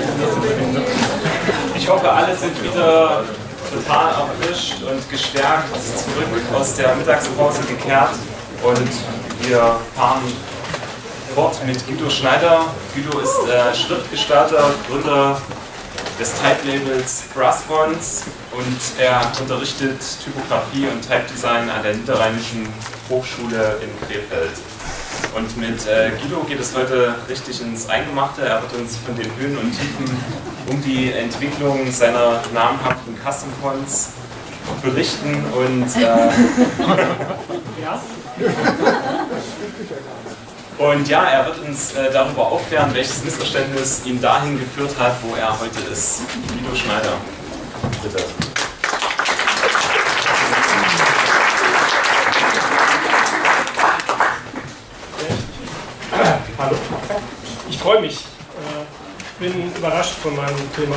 Ich hoffe, alle sind wieder total erfrischt und gestärkt zurück aus der Mittagspause gekehrt und wir fahren fort mit Guido Schneider. Guido ist Schriftgestalter, Gründer des Type-Labels Brassfonts und er unterrichtet Typografie und Type-Design an der Niederrheinischen Hochschule in Krefeld. Und mit Guido geht es heute richtig ins Eingemachte. Er wird uns von den Höhen und Tiefen um die Entwicklung seiner namhaften Custom-Fonts berichten und ja, er wird uns darüber aufklären, welches Missverständnis ihn dahin geführt hat, wo er heute ist. Guido Schneider, bitte. Hallo, ich freue mich. Ich bin überrascht von meinem Thema.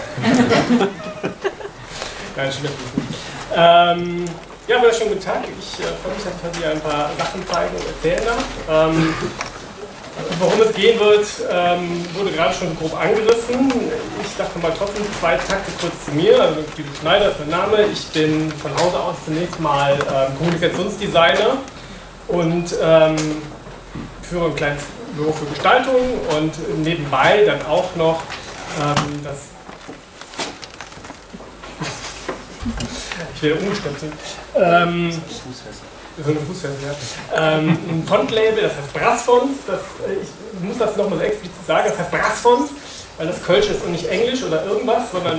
Nein, stimmt nicht. Ja, wunderschönen guten Tag. Ich freue mich, dass ich hier ein paar Sachen zeigen und erzählen darf. Worum es gehen wird, wurde gerade schon grob angerissen. Ich sage mal trotzdem zwei Takte kurz zu mir. Also, Guido Schneider ist mein Name. Ich bin von Hause aus zunächst mal Kommunikationsdesigner und führe ein kleines Büro für Gestaltung und nebenbei dann auch noch ich werde umgestöpselt. So eine Fußfessel, ja. Ein Fontlabel, das heißt Brassfonts. Ich muss das nochmal so explizit sagen, das heißt Brassfonts, weil das Kölsch ist und nicht Englisch oder irgendwas, sondern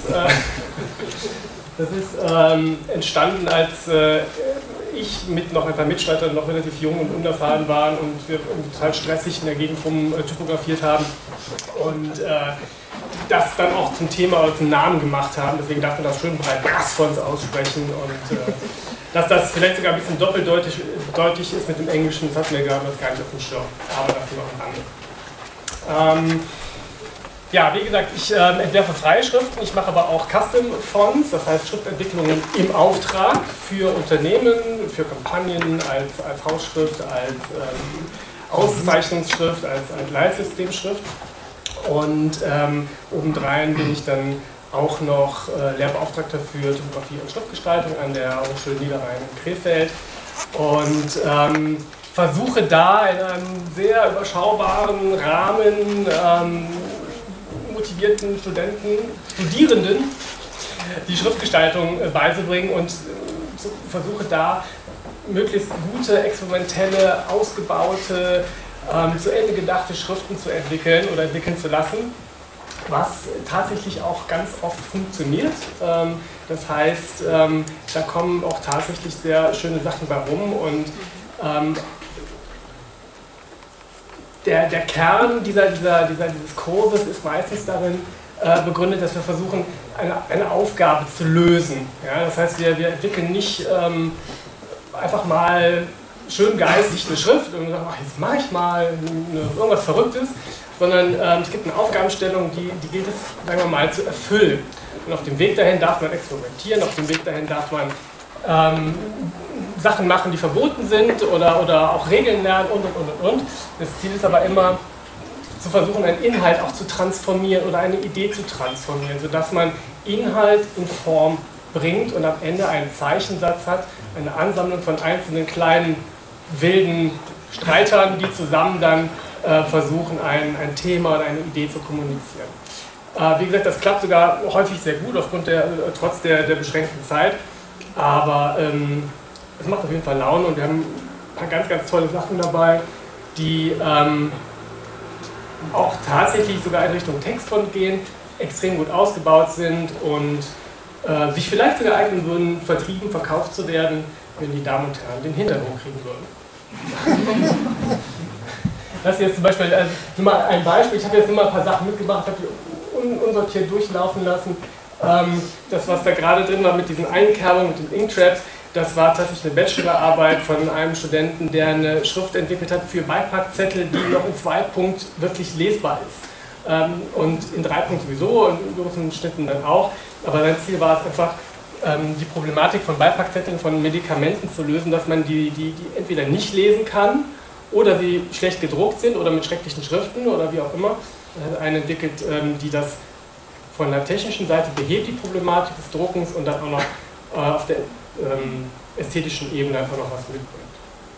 das ist entstanden, als ich mit noch ein paar Mitstreitern noch relativ jung und unerfahren waren und wir total stressig in der Gegend rum typografiert haben und das dann auch zum Thema oder zum Namen gemacht haben. Deswegen darf man das schön breit Brassfonts aussprechen und dass das vielleicht sogar ein bisschen doppeldeutig ist mit dem Englischen, das hatten wir gar nicht auf dem Schirm, aber dafür noch ein anderes. Ja, wie gesagt, ich entwerfe freie Schriften, ich mache aber auch Custom Fonts, das heißt Schriftentwicklungen im Auftrag für Unternehmen, für Kampagnen, als Hausschrift, als Auszeichnungsschrift, als Leitsystemschrift. Und obendrein bin ich dann auch noch Lehrbeauftragter für Typografie und Schriftgestaltung an der Hochschule Niederrhein in Krefeld und versuche da in einem sehr überschaubaren Rahmen motivierten Studierenden die Schriftgestaltung beizubringen und versuche da möglichst gute, experimentelle, ausgebaute, zu Ende gedachte Schriften zu entwickeln oder entwickeln zu lassen, was tatsächlich auch ganz oft funktioniert. Das heißt, da kommen auch tatsächlich sehr schöne Sachen bei rum und der Kern dieses Kurses ist meistens darin begründet, dass wir versuchen, eine Aufgabe zu lösen. Ja, das heißt, wir entwickeln nicht einfach mal schön geistig eine Schrift und sagen, ach, jetzt mache ich mal irgendwas Verrücktes, sondern es gibt eine Aufgabenstellung, die gilt es, sagen wir mal, zu erfüllen. Und auf dem Weg dahin darf man experimentieren, auf dem Weg dahin darf man Sachen machen, die verboten sind oder auch Regeln lernen und. Das Ziel ist aber immer, zu versuchen, einen Inhalt auch zu transformieren oder eine Idee zu transformieren, sodass man Inhalt in Form bringt und am Ende einen Zeichensatz hat, eine Ansammlung von einzelnen kleinen wilden Streitern, die zusammen dann versuchen, ein Thema oder eine Idee zu kommunizieren. Wie gesagt, das klappt sogar häufig sehr gut, trotz der beschränkten Zeit, aber es macht auf jeden Fall Laune und wir haben ein paar ganz, ganz tolle Sachen dabei, die auch tatsächlich sogar in Richtung Textfont gehen, extrem gut ausgebaut sind und sich vielleicht sogar eignen würden, vertrieben, verkauft zu werden, wenn die Damen und Herren den Hintern hochkriegen würden. Das hier ist zum Beispiel nur mal ein Beispiel. Ich habe jetzt nur mal ein paar Sachen mitgebracht, habe die unsortiert durchlaufen lassen. Das, was da gerade drin war mit diesen Einkerbungen, mit den Inktraps, das war tatsächlich eine Bachelorarbeit von einem Studenten, der eine Schrift entwickelt hat für Beipackzettel, die noch in 2 Punkt wirklich lesbar ist. Und in 3 Punkt sowieso und in großen Schnitten dann auch. Aber sein Ziel war es einfach, die Problematik von Beipackzetteln von Medikamenten zu lösen, dass man die entweder nicht lesen kann oder sie schlecht gedruckt sind oder mit schrecklichen Schriften oder wie auch immer. Man hat eine entwickelt, die das von der technischen Seite behebt, die Problematik des Druckens, und dann auch noch auf der ästhetischen Ebene einfach noch was mitbringt.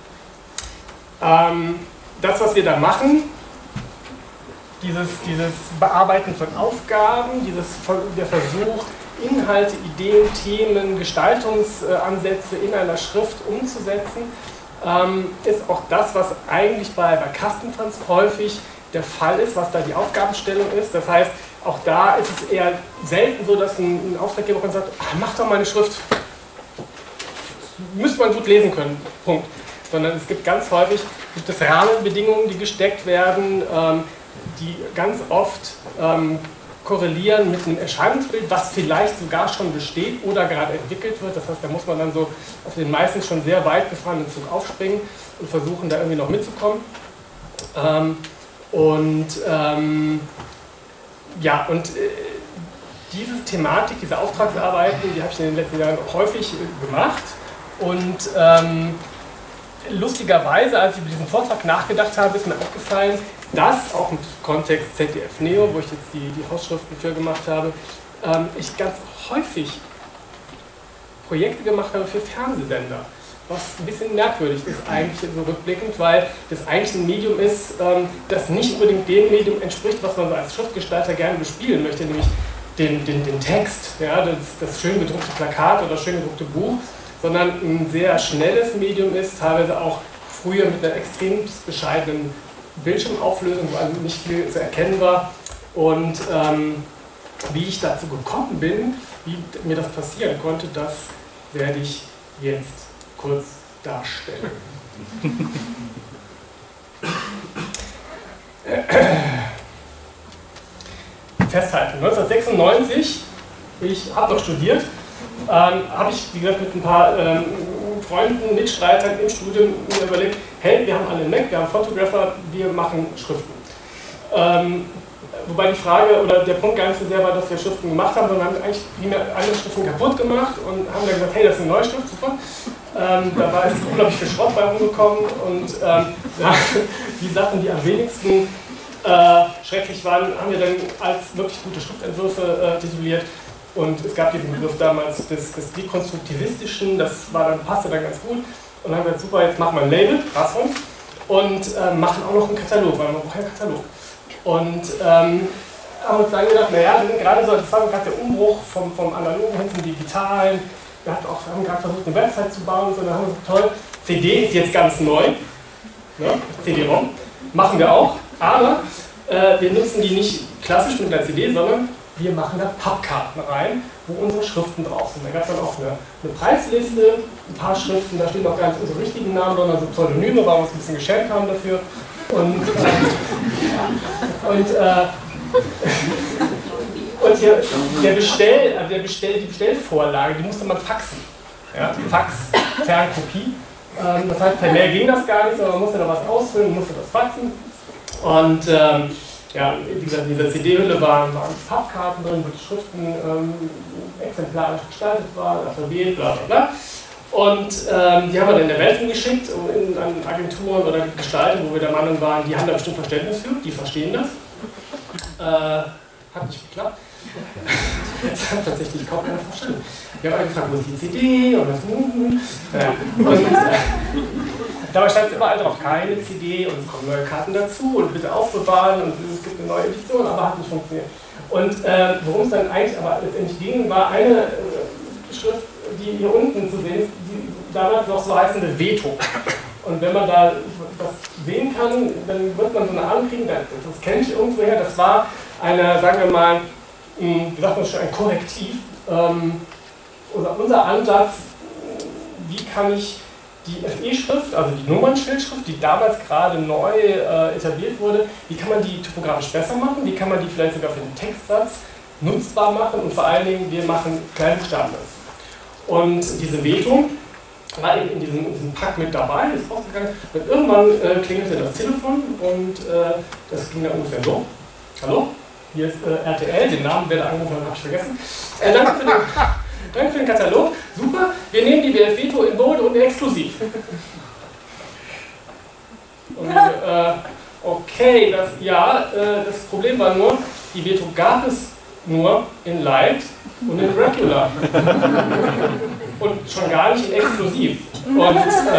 Das, was wir da machen, dieses Bearbeiten von Aufgaben, der Versuch, Inhalte, Ideen, Themen, Gestaltungsansätze in einer Schrift umzusetzen, ist auch das, was eigentlich bei Kastenfranz häufig der Fall ist, was da die Aufgabenstellung ist. Das heißt, auch da ist es eher selten so, dass ein Auftraggeber sagt, mach doch mal eine Schrift, müsste man gut lesen können, Punkt. Sondern es gibt ganz häufig Rahmenbedingungen, die gesteckt werden, die ganz oft korrelieren mit einem Erscheinungsbild, was vielleicht sogar schon besteht oder gerade entwickelt wird. Das heißt, da muss man dann so auf den meistens schon sehr weit gefahrenen Zug aufspringen und versuchen, da irgendwie noch mitzukommen. Diese Thematik, diese Auftragsarbeiten, die habe ich in den letzten Jahren häufig gemacht. Und lustigerweise, als ich über diesen Vortrag nachgedacht habe, ist mir aufgefallen, dass, auch im Kontext ZDF Neo, wo ich jetzt die Hausschriften für gemacht habe, ich ganz häufig Projekte gemacht habe für Fernsehsender. Was ein bisschen merkwürdig ist eigentlich so rückblickend, weil das eigentlich ein Medium ist, das nicht unbedingt dem Medium entspricht, was man so als Schriftgestalter gerne bespielen möchte, nämlich den Text, ja, das schön gedruckte Plakat oder schön gedruckte Buch, sondern ein sehr schnelles Medium ist, teilweise auch früher mit einer extrem bescheidenen Bildschirmauflösung, wo also nicht viel zu erkennen war. Und wie ich dazu gekommen bin, wie mir das passieren konnte, das werde ich jetzt kurz darstellen. Festhalten. 1996, ich habe noch studiert, habe ich, wie gesagt, mit ein paar Freunden, Mitstreitern im Studium mir überlegt, hey, wir haben alle einen Mac, wir haben Photographer, wir machen Schriften. Wobei die Frage oder der Punkt gar nicht so sehr war, dass wir Schriften gemacht haben, sondern haben eigentlich primär alle Schriften kaputt gemacht und haben dann gesagt, hey, das ist eine neue Schrift, super. Da ist unglaublich viel Schrott bei rumgekommen und die Sachen, die am wenigsten schrecklich waren, haben wir dann als wirklich gute Schriftentwürfe tituliert. Und es gab diesen Begriff damals des Dekonstruktivistischen, passte dann ganz gut. Und dann haben wir gesagt, super, jetzt machen wir ein Label, Rassum, und machen auch noch einen Katalog, weil man braucht ja einen Katalog. Und haben uns dann gedacht, naja, wir sind gerade so, das war gerade der Umbruch vom Analogen hin zum Digitalen. Wir haben gerade versucht, eine Website zu bauen, und dann haben wir gesagt, toll, CD ist jetzt ganz neu, ne? CD-ROM, machen wir auch, aber wir nutzen die nicht klassisch mit einer CD, sondern wir machen da Pappkarten rein, wo unsere Schriften drauf sind. Da gab es dann auch eine Preisliste, ein paar Schriften, da stehen auch gar nicht unsere richtigen Namen, sondern so Pseudonyme, weil wir uns ein bisschen geschenkt haben dafür. Und hier die Bestellvorlage, die musste man faxen. Ja, Fax, Fernkopie. Das heißt, per Mail ging das gar nicht, sondern man musste da was ausfüllen, musste das faxen. Und ja, wie gesagt, in dieser CD-Hülle waren Pappkarten drin, wo die Schriften exemplarisch gestaltet waren, Alphabet, bla bla bla. Und die haben wir dann in der Welt geschickt, an Agenturen oder Gestalter, wo wir der Meinung waren, die haben da bestimmt Verständnis für, die verstehen das. Hat nicht geklappt. Das hat tatsächlich kaum einer verstanden. Wir haben gefragt, wo ist die CD und was. Dabei stand es überall drauf, keine CD und es kommen neue Karten dazu und bitte aufbewahren und es gibt eine neue Edition, aber hat nicht funktioniert. Und worum es dann eigentlich aber letztendlich ging, war eine Schrift, die hier unten zu sehen ist, die damals noch so heißende Veto. Und wenn man da das sehen kann, dann wird man so eine Ahnung kriegen, das kenne ich irgendwoher, das war eine, sagen wir mal, wie sagt man schon, ein Korrektiv. Unser Ansatz, wie kann ich die FE-Schrift, also die Nummernschildschrift, die damals gerade neu etabliert wurde, wie kann man die typografisch besser machen, wie kann man die vielleicht sogar für den Textsatz nutzbar machen und vor allen Dingen, wir machen Kleinbuchstaben. Und diese Veto war eben in diesem Pack mit dabei, ist rausgegangen und irgendwann klingelte das Telefon und das ging dann ungefähr so. Hallo, hier ist RTL, den Namen, wer da angerufen hat, habe ich vergessen. Danke für den Katalog, super, wir nehmen die WF Veto in Bold und exklusiv. Und okay, das Problem war nur, die Veto gab es nur in Light und in Regular. Und schon gar nicht in Exklusiv. Und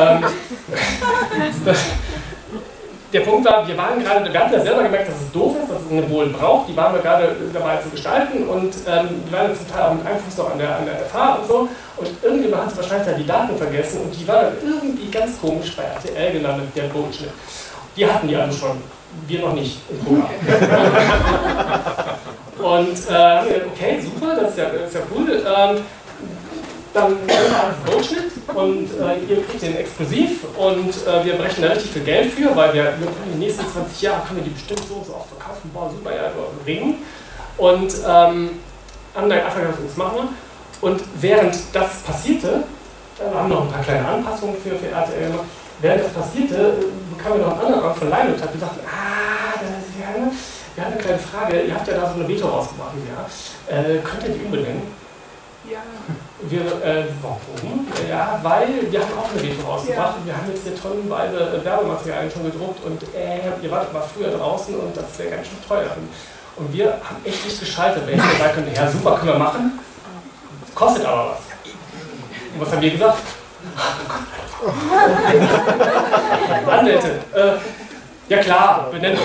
der Punkt war, wir hatten ja selber gemerkt, dass es doof ist, dass es eine Bowl braucht. Die waren wir gerade dabei zu gestalten und die waren zum Teil auch mit Einfluss noch an der FH und so. Und irgendjemand hat wahrscheinlich da die Daten vergessen und die war dann irgendwie ganz komisch bei RTL gelandet, der Bodenschnitt. Die hatten die alle schon, wir noch nicht im Programm. Und haben wir gedacht, okay, super, das ist ja cool. Dann machen wir alles Bodenschnitt und ihr kriegt den exklusiv und wir brechen da richtig viel Geld für, weil wir können die nächsten 20 Jahre können wir die bestimmt so oft verkaufen, boah, super, ja, Ringen. Und haben dann einfach gesagt, das machen wir. Und während das passierte, wir haben noch ein paar kleine Anpassungen für RTL gemacht, während das passierte, bekamen wir noch einen anderen Anruf von Leine und hat gesagt, wir haben eine kleine Frage, ihr habt ja da so eine Veto rausgebracht, ja. Könnt ihr die umbenennen? Ja. Warum? Ja, weil wir haben auch eine Veto rausgebracht und wir haben jetzt hier tonnenweise Werbematerialien schon gedruckt und ihr wart mal früher draußen und das wäre ganz schön teuer. Und wir haben echt nicht geschaltet, wenn ich gesagt könnte, ja super, können wir machen, kostet aber was. Und was haben wir gesagt? Anwälte, ja klar, benennen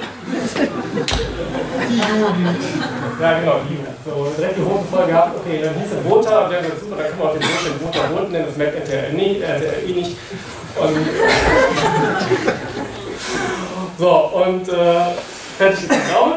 die Jugend. Ja genau, die Jugend. So, direkt die Hosen voll gehabt, okay, dann hieß es Vota und der sagt super, dann können wir auch den Vota Voten nennen, das merkt RTL nicht. Und so, und fertig ist die Traube.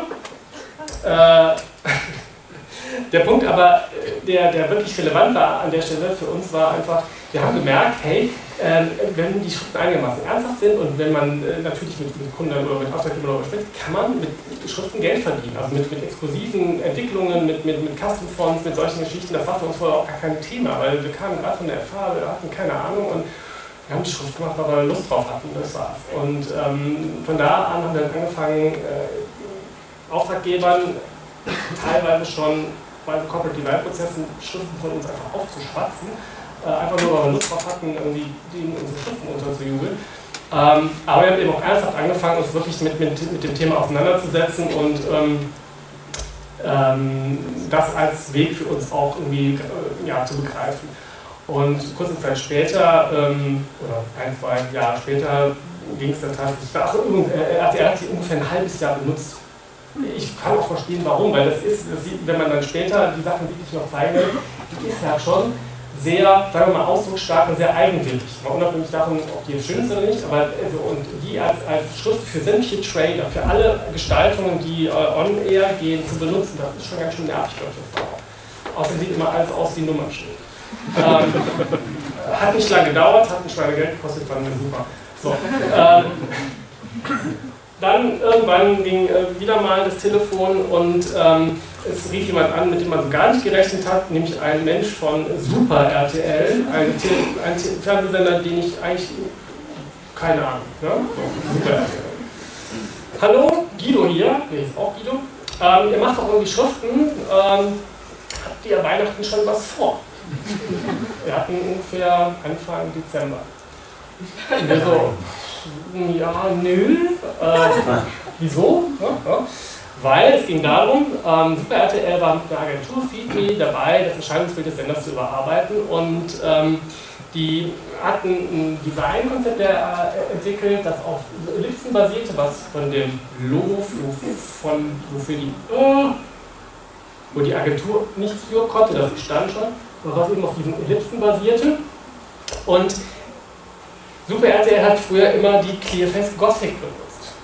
Der Punkt aber, der wirklich relevant war an der Stelle für uns, war einfach, wir haben gemerkt, hey, wenn die Schriften einigermaßen ernsthaft sind und wenn man natürlich mit Kunden oder mit Auftraggebern darüber spricht, kann man mit Schriften Geld verdienen. Also mit exklusiven Entwicklungen, mit Custom Fonts, mit solchen Geschichten, das war für uns vorher auch gar kein Thema, weil wir kamen gerade von der FH, wir hatten keine Ahnung und wir haben die Schrift gemacht, weil wir Lust drauf hatten, das war's. Und von da an haben wir dann angefangen, Auftraggebern teilweise schon bei Corporate Design Prozessen Schriften von uns einfach aufzuschwatzen, einfach nur, weil wir Lust drauf hatten, irgendwie unsere Schriften unterzujubeln. Aber wir haben eben auch ernsthaft angefangen, uns wirklich mit dem Thema auseinanderzusetzen und das als Weg für uns auch irgendwie zu begreifen. Und kurze Zeit später, oder 1-2 Jahre später, ging es dann tatsächlich, RTL hat sie ungefähr ein halbes Jahr benutzt. Ich kann auch verstehen, warum, weil das sieht, wenn man dann später die Sachen wirklich noch zeigen will, die ist ja schon sehr, sagen wir mal, ausdrucksstark und sehr eigenwillig. Mal unabhängig davon, ob die jetzt schön ist oder nicht, aber und die als Schrift für sämtliche Trailer, für alle Gestaltungen, die on-air gehen, zu benutzen, das ist schon ganz schön nervig, glaube ich. Außerdem sieht immer alles aus wie ein Nummernschild. Hat nicht lange gedauert, hat ein Schweinegeld gekostet, fanden wir super. So, dann irgendwann ging wieder mal das Telefon und es rief jemand an, mit dem man so gar nicht gerechnet hat, nämlich ein Mensch von Super RTL, ein Fernsehsender, den ich eigentlich, keine Ahnung, ne? So, Super RTL. Hallo, Guido hier, der ist auch Guido. Ihr macht doch irgendwie Schriften, habt ihr Weihnachten schon was vor? Wir hatten ungefähr Anfang Dezember. Und wir so, ja, nö. Wieso? Ja. Weil es ging darum, Super RTL war mit der Agentur Feedme dabei, das Erscheinungsbild des Senders zu überarbeiten und die hatten ein Designkonzept entwickelt, das auf Ellipsen basierte, was von dem Logo wo die Agentur nichts für konnte, das stand schon, aber was eben auf diesen Ellipsen basierte. Und Super RTL hat früher immer die Clearface Gothic benutzt.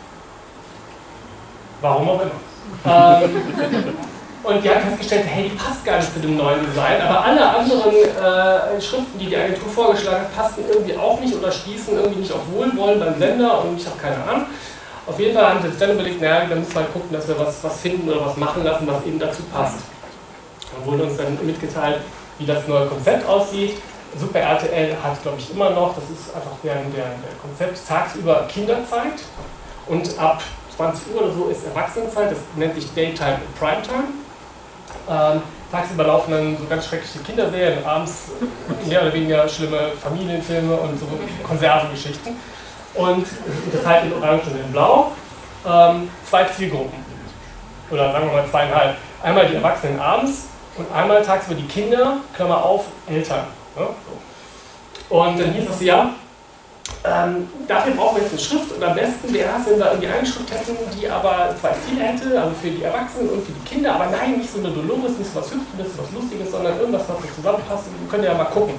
Warum auch immer. Und die haben festgestellt, hey, die passt gar nicht zu dem neuen Design, aber alle anderen Schriften, die die Agentur vorgeschlagen hat, passten irgendwie auch nicht oder stießen irgendwie nicht auf Wohlwollen beim Sender und ich habe keine Ahnung. Auf jeden Fall haben sie sich dann überlegt, naja, dann müssen wir halt gucken, dass wir was finden oder was machen lassen, was eben dazu passt. Dann wurde uns dann mitgeteilt, wie das neue Konzept aussieht. Super RTL hat, glaube ich, immer noch, das ist einfach der Konzept, tagsüber Kinderzeit und ab 20 Uhr oder so ist Erwachsenenzeit, das nennt sich Daytime und Primetime. Tagsüber laufen dann so ganz schreckliche Kinderserien, abends mehr oder weniger schlimme Familienfilme und so Konservengeschichten. und unterteilt in Orange und in Blau 2 Zielgruppen. Oder sagen wir mal 2,5. Einmal die Erwachsenen abends und einmal tagsüber die Kinder, Klammer auf, Eltern. Ja, so. Und dann hieß es ja, dafür brauchen wir jetzt eine Schrift und am besten wäre es, wenn wir irgendwie eine Schrift hätten, die aber 2 Stile hätte, also für die Erwachsenen und für die Kinder, aber nein, nicht so eine Dolores, nicht so was Hüpfendes, was Lustiges, sondern irgendwas, was so zusammenpasst. Wir können ja mal gucken.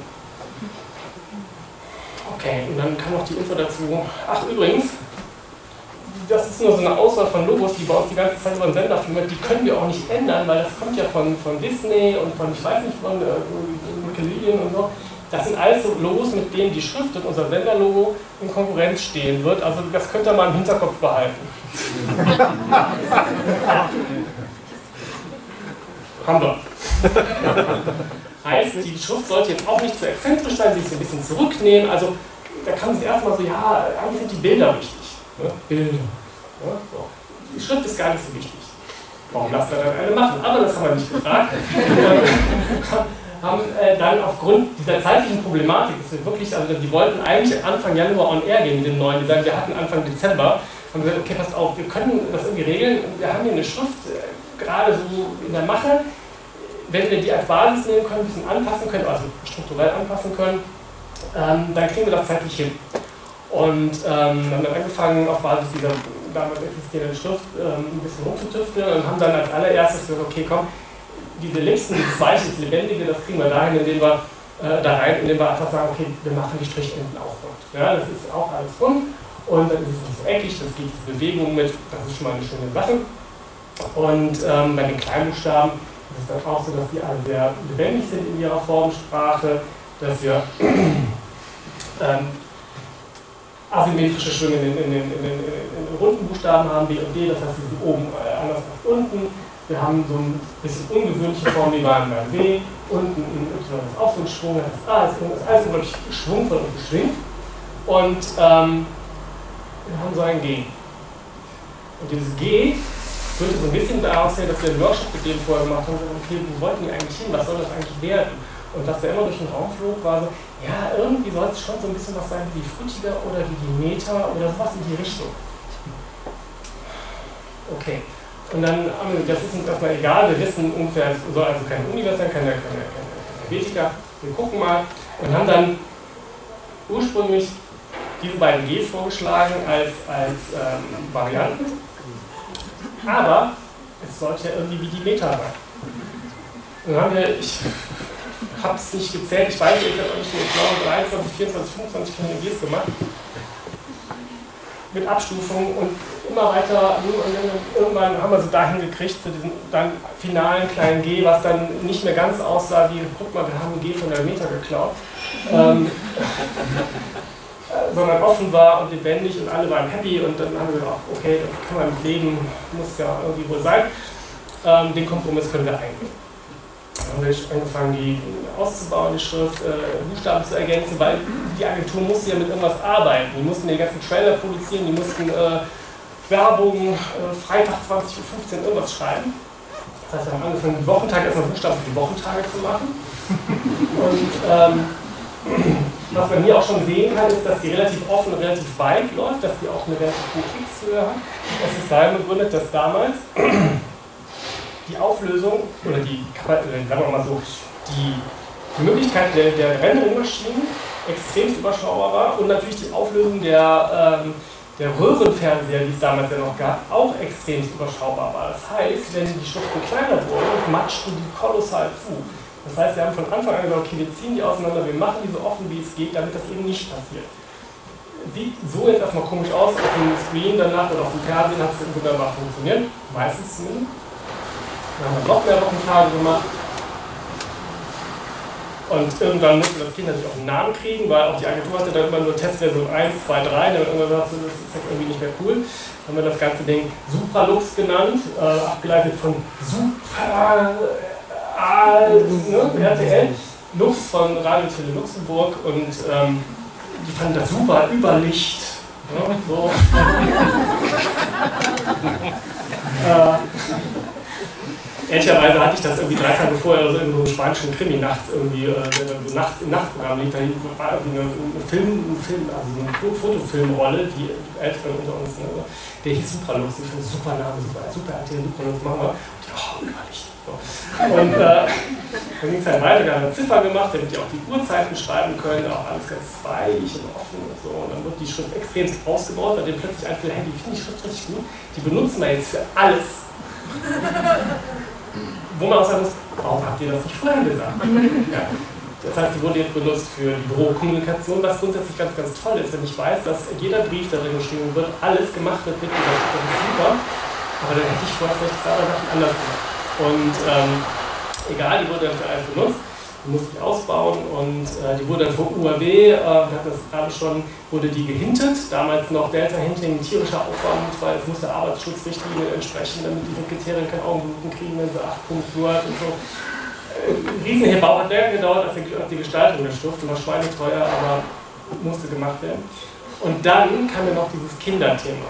Okay, und dann kam noch die Info dazu. Ach übrigens, das ist nur so eine Auswahl von Logos, die bei uns die ganze Zeit über den Sender flimmert, die können wir auch nicht ändern, weil das kommt ja von Disney und von, ich weiß nicht, von Nickelodeon und so. Das sind alles so Logos, mit denen die Schrift und unser Senderlogo in Konkurrenz stehen wird. Also das könnt ihr mal im Hinterkopf behalten. Haben wir. Heißt, die Schrift sollte jetzt auch nicht zu exzentrisch sein, sich so ein bisschen zurücknehmen. Also da kann man sich erstmal so, ja, eigentlich sind die Bilder wichtig. Ne? Bilder. Ja, so. Die Schrift ist gar nicht so wichtig. Warum lasst ihr dann eine machen? Aber das haben wir nicht gefragt. Haben dann aufgrund dieser zeitlichen Problematik, dass wir wirklich, also die wollten eigentlich Anfang Januar on air gehen mit dem neuen Design, wir hatten Anfang Dezember, haben gesagt, okay, passt auf, wir können das irgendwie regeln, wir haben hier eine Schrift gerade so in der Mache, wenn wir die als Basis nehmen können, ein bisschen anpassen können, also strukturell anpassen können, dann kriegen wir das zeitlich hin. Und haben dann angefangen, auf Basis dieser damals existierenden Schrift ein bisschen rumzutüfteln und haben dann als allererstes gesagt, okay, komm, diese Lipsen, dieses Weiche, das Lebendige, das kriegen wir dahin, indem wir indem wir einfach sagen, okay, wir machen die Strichenden auch rund. Ja, das ist auch alles rund und dann ist es nicht so eckig, das geht die Bewegung mit, das ist schon mal eine schöne Sache. Und bei den Kleinbuchstaben ist es dann auch so, dass die alle sehr lebendig sind in ihrer Formsprache, dass wir asymmetrische Schwünge in den runden Buchstaben haben, B und D, das heißt, sie sind oben anders als unten. Wir haben so ein bisschen ungewöhnliche Form wie beim W, unten in Y ist auch so ein Schwung, das A ist alles unglaublich schwungvoll und beschwingt. Und wir haben so ein G. Und dieses G führte so ein bisschen daraus her, dass wir einen Workshop mit denen vorher gemacht haben, okay, wo wollten die eigentlich hin, was soll das eigentlich werden? Und dass der immer durch den Raum flog, war so, ja, irgendwie soll es schon so ein bisschen was sein wie Frutiger oder wie die Meta oder sowas in die Richtung. Okay. Und dann, das ist uns erstmal egal, wir wissen ungefähr, es soll also kein Uni sein, keine Helvetica, wir gucken mal und haben dann ursprünglich diese beiden Gs vorgeschlagen als Varianten, aber es sollte ja irgendwie wie die Meta sein. Und dann haben wir, ich habe es nicht gezählt, ich weiß, ich habe nicht mehr, ich glaube 23, 24, 25 kleine Gs gemacht. Mit Abstufung und immer weiter, und irgendwann haben wir sie dahin gekriegt, zu diesem dann finalen kleinen G, was dann nicht mehr ganz aussah wie, guck mal, wir haben ein G von der Meta geklaut, sondern offen war und lebendig und alle waren happy und dann haben wir gedacht, okay, das kann man mit leben, muss ja irgendwie wohl sein, den Kompromiss können wir eingehen. Dann haben wir angefangen, die auszubauen, die Schrift, Buchstaben zu ergänzen, weil die Agentur musste ja mit irgendwas arbeiten. Die mussten den ganzen Trailer produzieren, die mussten Werbung, Freitag 20:15 Uhr irgendwas schreiben. Das heißt, wir haben angefangen, die Wochentage erstmal Buchstaben für die Wochentage zu machen. Und was man hier auch schon sehen kann, ist, dass die relativ offen und relativ weit läuft, dass die auch eine relativ hohe X-Höhe hat. Es ist daher begründet, dass damals die Auflösung oder die, sagen wir mal so, die Möglichkeit der Rendering-Maschinen extremst überschaubar war und natürlich die Auflösung der Röhrenfernseher, die es damals ja noch gab, auch extremst überschaubar war. Das heißt, wenn die Schriften kleiner wurden, matschten die kolossal zu. Das heißt, wir haben von Anfang an gesagt, okay, wir ziehen die auseinander, wir machen die so offen wie es geht, damit das eben nicht passiert. Sieht so jetzt erstmal komisch aus, auf dem Screen danach oder auf dem Fernsehen hat es wunderbar funktioniert, meistens zumindest. Dann haben wir noch mehr Wochentage gemacht. Und irgendwann musste das Kind natürlich auch einen Namen kriegen, weil auch die Agentur hatte dann immer nur Testversion 1, 2, 3. Dann irgendwann gesagt, das ist jetzt irgendwie nicht mehr cool. Dann haben wir das ganze Ding Supralux genannt, abgeleitet von Super, RTL, Lux von Radio Tele Luxemburg und die fanden das super, Überlicht. Ja, so. Ehrlicherweise hatte ich das irgendwie 3 Tage vorher oder so in so einem spanischen Krimi nachts irgendwie, der so nachts im Nachtprogramm liegt. Da war irgendwie also eine Fotofilmrolle, die Älteren unter uns, ne, der hieß Supralux, ich finde super Name, super RTL Supralux, machen wir. Und ich dachte, oh, überlicht. Und dann ging es halt weiter, wir haben eine Ziffer gemacht, damit die auch die Uhrzeiten schreiben können, auch alles ganz weich und offen und so. Und dann wird die Schrift extrem ausgebaut, weil denen plötzlich einfiel, hey, die finde die Schrift richtig gut, die benutzen wir jetzt für alles. Wo man auch sagen muss, warum habt ihr das nicht vorher gesagt? Ja. Das heißt, die wurde jetzt benutzt für die Bürokommunikation, was grundsätzlich ganz, ganz toll ist, wenn ich weiß, dass jeder Brief darin geschrieben wird, alles gemacht wird mit dieser Schrift, das ist super. Aber dann hätte ich vorher vielleicht 2 Sachen anders gemacht. Und egal, die wurde dann für alles benutzt, die musste ich ausbauen und die wurde dann vor UAW, wir hatten das gerade schon, wurde die gehintet, damals noch Delta-Hinting, tierischer Aufwand, weil es muss der Arbeitsschutzrichtlinie entsprechen, damit die Sekretärin kein Augenbluten kriegen, wenn sie 8 Punkte hat und so. Ein Riesenhebau hat länger gedauert als die Gestaltung der Schrift und war schweineteuer, aber musste gemacht werden. Und dann kam ja noch dieses Kinderthema.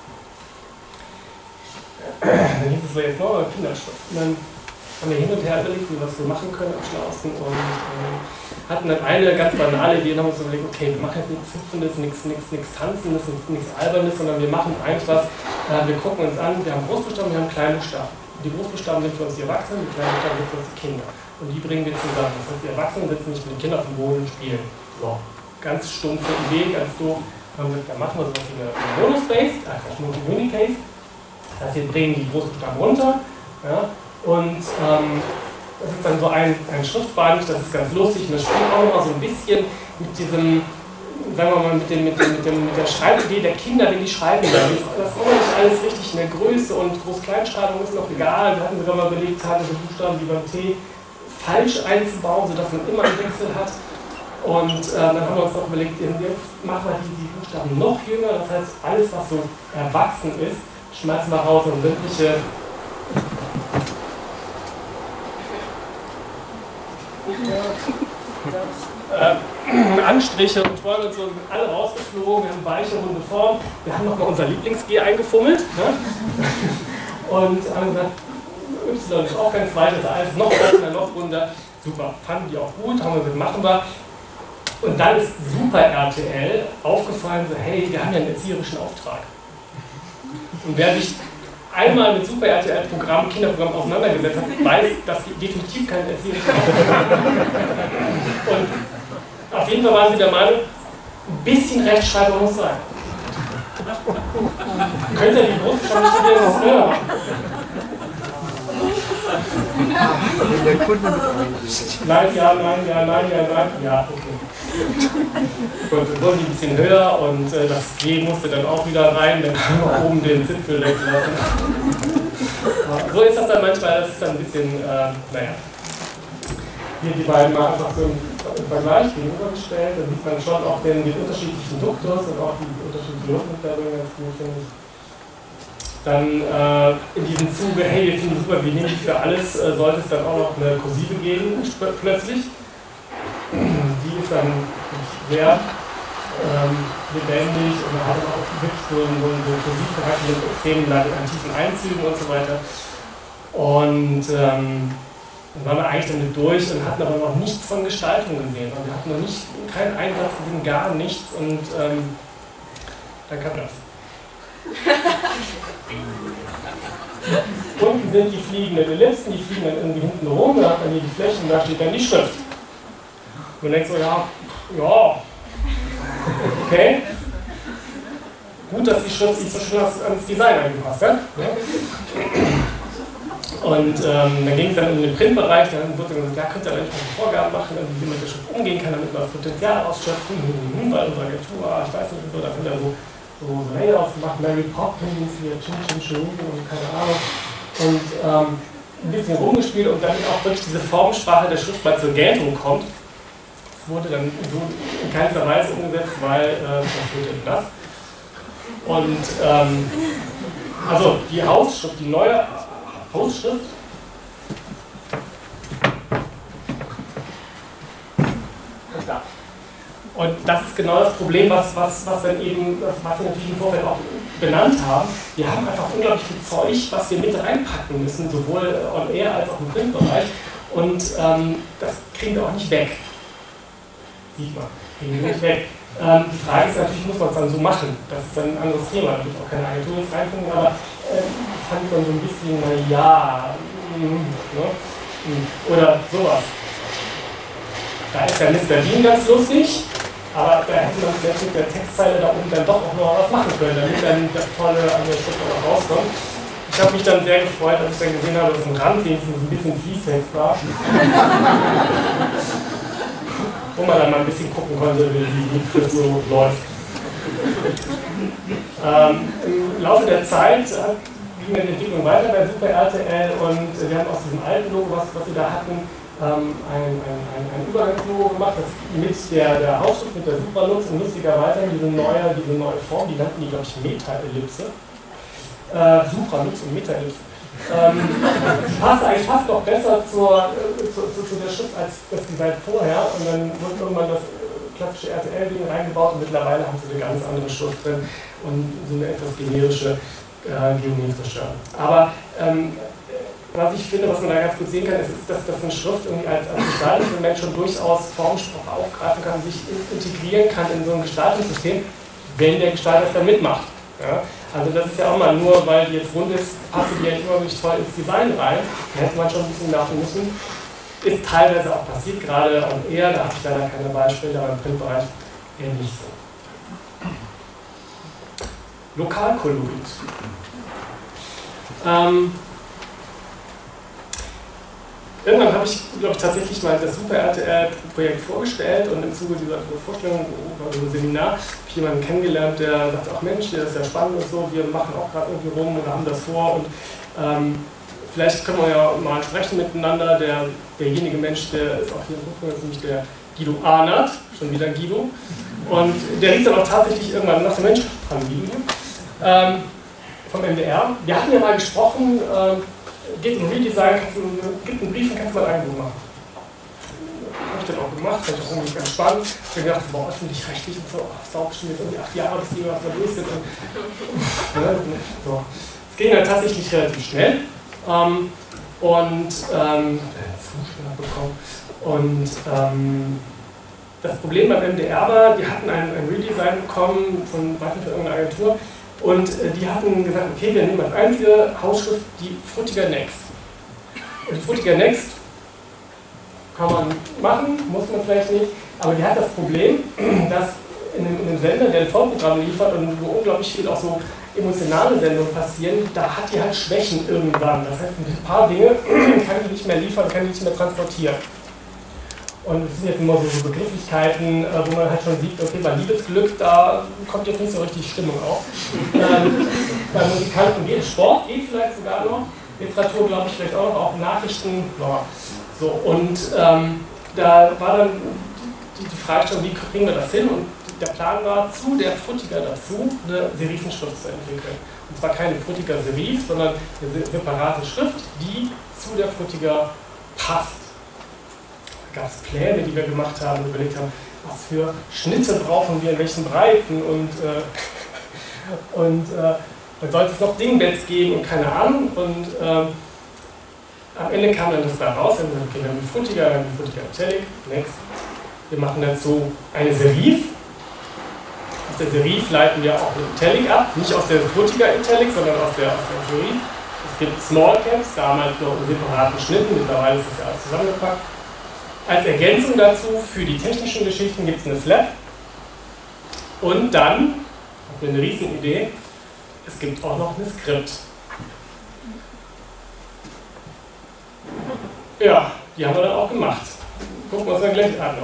Dann hieß es so, jetzt noch Kinderschrift. Und dann haben wir hin und her überlegt, was wir machen können am schlausten und hatten dann eine ganz banale Idee und haben uns überlegt, okay, wir machen jetzt nichts Hüpfendes, nichts Tanzendes, nichts Albernes, sondern wir machen eigentlich was, wir gucken uns an, wir haben Großbuchstaben, wir haben Kleinbuchstaben. Die Großbuchstaben sind für uns die Erwachsenen, die Kleinbuchstaben sind für uns die Kinder. Und die bringen wir zusammen. Das heißt, die Erwachsenen sitzen nicht mit den Kindern auf dem Boden und spielen. So. Ganz stumpfe Idee, ganz doof. Da machen wir sowas wie eine Monospace, einfach nur ein Unicase. Das heißt, wir bringen die Großbuchstaben runter. Ja, und das ist dann so ein Schriftband, das ist ganz lustig. Und das spielt auch noch mal so ein bisschen mit diesem, sagen wir mal, mit der Schreibidee der Kinder, wenn die schreiben. Das ist auch nicht alles richtig in der Größe und Groß-Kleinschreibung ist noch egal. Wir hatten sogar mal überlegt, teilweise Buchstaben wie beim T falsch einzubauen, sodass man immer einen Wechsel hat. Und dann haben wir uns noch überlegt, jetzt machen wir die Buchstaben noch jünger. Das heißt, alles, was so erwachsen ist, schmeißen wir raus und sämtliche Anstriche und Träume und so sind alle rausgeflogen, wir haben weiche, runde Form. Wir haben nochmal unser Lieblings-G eingefummelt. Ne? Und haben gesagt, Y ist auch ganz weit, das ist alles noch offener, noch runder. Super, fanden die auch gut, haben wir gesagt, machen wir. Und dann ist Super RTL aufgefallen, so, hey, wir haben ja einen erzieherischen Auftrag. Und wer sich einmal mit Super RTL-Programm, Kinderprogramm auseinandergesetzt hat, weiß, dass sie definitiv keinen erzieherischen Auftrag haben. Und auf jeden Fall waren sie der Meinung, ein bisschen Rechtschreibung muss sein. Könnt ihr die Großbuchstaben studieren? Ja. Wenn der Kunde mit eingeht. Nein, ja, okay. Gut, dann wurden die ein bisschen höher und das G musste dann auch wieder rein, dann haben wir oben den Zipfel weglassen. So ist das dann manchmal, das ist dann ein bisschen, naja. Hier die beiden mal einfach so im Vergleich gegenübergestellt, da sieht man schon auch den unterschiedlichen Duktus und auch die unterschiedlichen Luftmitteilungen ganz gut, finde ich. Dann in diesem Zuge, hey, wir finden super, wir nehmen die für alles, sollte es dann auch noch eine Kursive geben, plötzlich. Die ist dann sehr lebendig und hat auch wirklich so einen Kursivcharakter mit extremen tiefen Einzügen und so weiter. Und dann waren wir eigentlich damit durch und hatten aber noch nichts von Gestaltung gesehen. Und wir hatten noch keinen Einsatz gesehen, gar nichts. Und dann kam das. Unten sind die fliegenden Ellipsen, die fliegen dann irgendwie hinten rum, da hat man hier die Flächen und da steht dann die Schrift. Und man denkt so, ja, okay. Gut, dass die Schrift sich so schön ans Design angepasst hat. Ja? Und dann ging es dann in den Printbereich, dann wurde gesagt, ja, könnt ihr eigentlich mal Vorgaben machen, wie man mit der Schrift umgehen kann, damit man das Potenzial ausschöpfen, weil unsere Agentur, ich weiß nicht, so, da sind ja so Layouts gemacht, Mary Poppins, hier Chin Chin und keine Ahnung. Und ein bisschen rumgespielt und damit auch wirklich diese Formensprache der Schrift mal zur Geltung kommt. Das wurde dann so in keinster Weise umgesetzt, weil das wurde eben das. Und also die Hausschrift, die neue Hausschrift ist da. Und das ist genau das Problem, was wir natürlich im Vorfeld auch benannt haben. Wir haben einfach unglaublich viel Zeug, was wir mit reinpacken müssen, sowohl on air als auch im Printbereich. Und das kriegen wir auch nicht weg. Sieht man, kriegen wir nicht weg. Die Frage ist natürlich, muss man es dann so machen? Das ist dann ein anderes Thema. Da gibt auch keine Agentur jetzt reinfinden, aber ich fand dann so ein bisschen, naja, oder sowas. Da ist der Mr. Bean ganz lustig, aber da hätte man vielleicht mit der Textzeile da oben dann doch auch noch was machen können, damit dann das Tolle an der Schrift auch rauskommt. Ich habe mich dann sehr gefreut, als ich dann gesehen habe, dass im Rand wenigstens ein bisschen Fließtext war. Wo man dann mal ein bisschen gucken konnte, wie die Schrift so läuft. Im Laufe der Zeit ging die Entwicklung weiter bei Super RTL und wir haben aus diesem alten Logo, was wir da hatten, ein Übergangslogo gemacht, das mit der Hauptschrift, mit der Supernutz und lustigerweise diese neue Form, die nannten die, glaube ich, Meta-Ellipse. Supranutz und Meta-Ellipse. Passt eigentlich fast noch besser zu der Schrift als das Design vorher und dann wurde irgendwann das klassische RTL-Ding reingebaut und mittlerweile haben sie eine ganz andere Schrift drin und so eine etwas generische, geometrische. Aber was ich finde, was man da ganz gut sehen kann, ist, dass eine Schrift irgendwie als Gestaltungselement schon durchaus Formensprache aufgreifen kann, sich integrieren kann in so ein Gestaltungssystem, wenn der Gestalter es dann mitmacht. Ja? Also das ist ja auch mal nur, weil die jetzt rund ist, passt die ja nicht immer wirklich toll ins Design rein. Da hätte man schon ein bisschen nachdenken müssen. Ist teilweise auch passiert, gerade on air, da habe ich leider keine Beispiele, aber im Printbereich eher nicht so. Lokalkolorit. Irgendwann habe ich, glaube ich, tatsächlich mal das Super RTL-Projekt vorgestellt und im Zuge dieser Vorstellung, also einem Seminar, habe ich jemanden kennengelernt, der sagte, ach Mensch, das ist ja spannend und so, wir machen auch gerade irgendwie rum oder haben das vor und vielleicht können wir ja mal sprechen miteinander. Derjenige Mensch, der ist auch hier im Buch, das ist nämlich der Guido Ahnert, schon wieder Guido, und der rief dann auch tatsächlich irgendwann nach dem Mensch, hallo Guido, vom MDR. Wir hatten ja mal gesprochen, geht um Redesign, gibt einen Brief und kannst du mal ein Angebot machen. Habe ich dann auch gemacht, fand ich auch irgendwie ganz spannend. Ich habe gedacht, boah, öffentlich-rechtlich und so, das dauert bestimmt jetzt irgendwie 8 Jahre, bis die was da durch sind. So. Es ging dann tatsächlich relativ schnell. Zuschauer bekommen. Und das Problem beim MDR war, die hatten ein Redesign bekommen von irgendeiner Agentur. Und die hatten gesagt, okay, wir nehmen als einzige Hausschrift die Frutiger Next. Und die Frutiger Next kann man machen, muss man vielleicht nicht, aber die hat das Problem, dass in einem Sender, der ein Vollprogramm liefert und wo unglaublich viel auch so emotionale Sendungen passieren, da hat die halt Schwächen irgendwann. Das heißt, ein paar Dinge kann die nicht mehr liefern, kann die nicht mehr transportieren. Und das sind jetzt immer so Begrifflichkeiten, wo man halt schon sieht, okay, bei Liebesglück, da kommt jetzt nicht so richtig Stimmung auf. Bei Musikanten geht Sport, geht vielleicht sogar noch, Literatur glaube ich vielleicht auch Nachrichten, ja. So, und da war dann die Fragestellung, wie kriegen wir das hin? Und der Plan war, zu der Frutiger dazu eine Serifenschrift zu entwickeln. Und zwar keine Frutiger Serif, sondern eine separate Schrift, die zu der Frutiger passt. Da gab es Pläne, die wir gemacht haben und überlegt haben, was für Schnitte brauchen wir, in welchen Breiten und dann sollte es noch Dingbeds geben und keine Ahnung. Und am Ende kam dann das da raus, wir haben gesagt, okay, wir haben die Frutiger Italic, next. Wir machen dazu eine Serif. Aus der Serif leiten wir auch eine Italic ab, nicht aus der Frutiger Italic, sondern aus der Serif. Es gibt Small Caps, damals noch in separaten Schnitten, mittlerweile ist das ja alles zusammengepackt. Als Ergänzung dazu für die technischen Geschichten gibt es eine Flap. Und dann, habe ich eine riesen Idee, es gibt auch noch ein Skript. Ja, die haben wir dann auch gemacht. Gucken wir uns dann gleich an.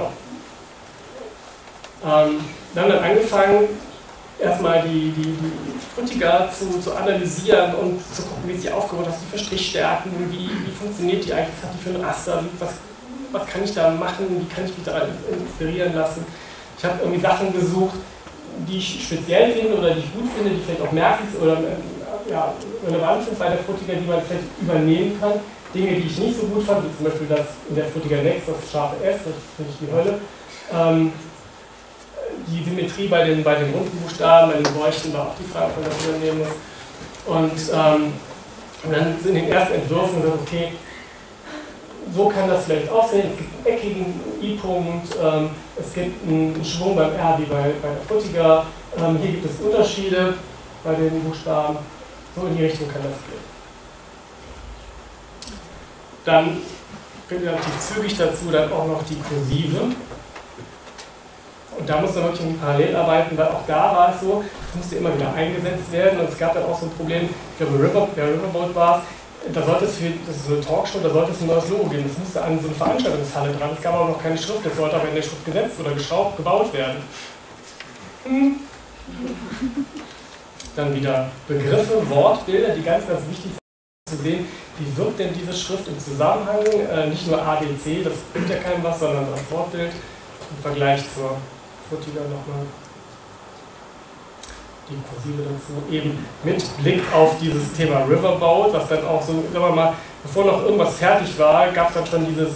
Wir haben dann angefangen, erstmal die Frutiger zu analysieren und zu gucken, wie sie aufgebaut ist, was die für Strichstärken, wie funktioniert die eigentlich, was hat die für ein Raster, was kann ich da machen, wie kann ich mich daran inspirieren lassen. Ich habe irgendwie Sachen gesucht, die ich speziell finde oder die ich gut finde, die vielleicht auch merklich oder relevant sind bei der Frutiger, die man vielleicht übernehmen kann. Dinge, die ich nicht so gut fand, wie zum Beispiel das in der Frutiger Next, das scharfe S, das finde ich die Hölle. die Symmetrie bei den runden Buchstaben, bei den Leuchten war auch die Frage, ob man das übernehmen muss. Und dann in den ersten Entwürfen gesagt, okay, so kann das vielleicht aussehen. Es gibt einen eckigen I-Punkt, es gibt einen Schwung beim R wie bei der Frutiger. Hier gibt es Unterschiede bei den Buchstaben. So in die Richtung kann das gehen. Dann relativ zügig dazu dann auch noch die Kursive. Und da muss man wirklich parallel arbeiten, weil auch da war es so, es musste immer wieder eingesetzt werden und es gab dann auch so ein Problem, ich glaube Riverboat war es, da sollte es das ist so eine Talkshow, da sollte es ein neues Logo geben, das musste an so eine Veranstaltungshalle dran, es gab aber noch keine Schrift, das sollte aber in der Schrift gesetzt oder geschraubt, gebaut werden. Dann wieder Begriffe, Wortbilder, die ganz, ganz wichtig sind zu sehen, wie wirkt denn diese Schrift im Zusammenhang, nicht nur A, B, C, das bringt ja keinem was, sondern das Wortbild im Vergleich zur Frutiger nochmal die Kursive dazu, eben mit Blick auf dieses Thema Riverboat, was dann auch so, sagen wir mal, bevor noch irgendwas fertig war, gab es dann schon diese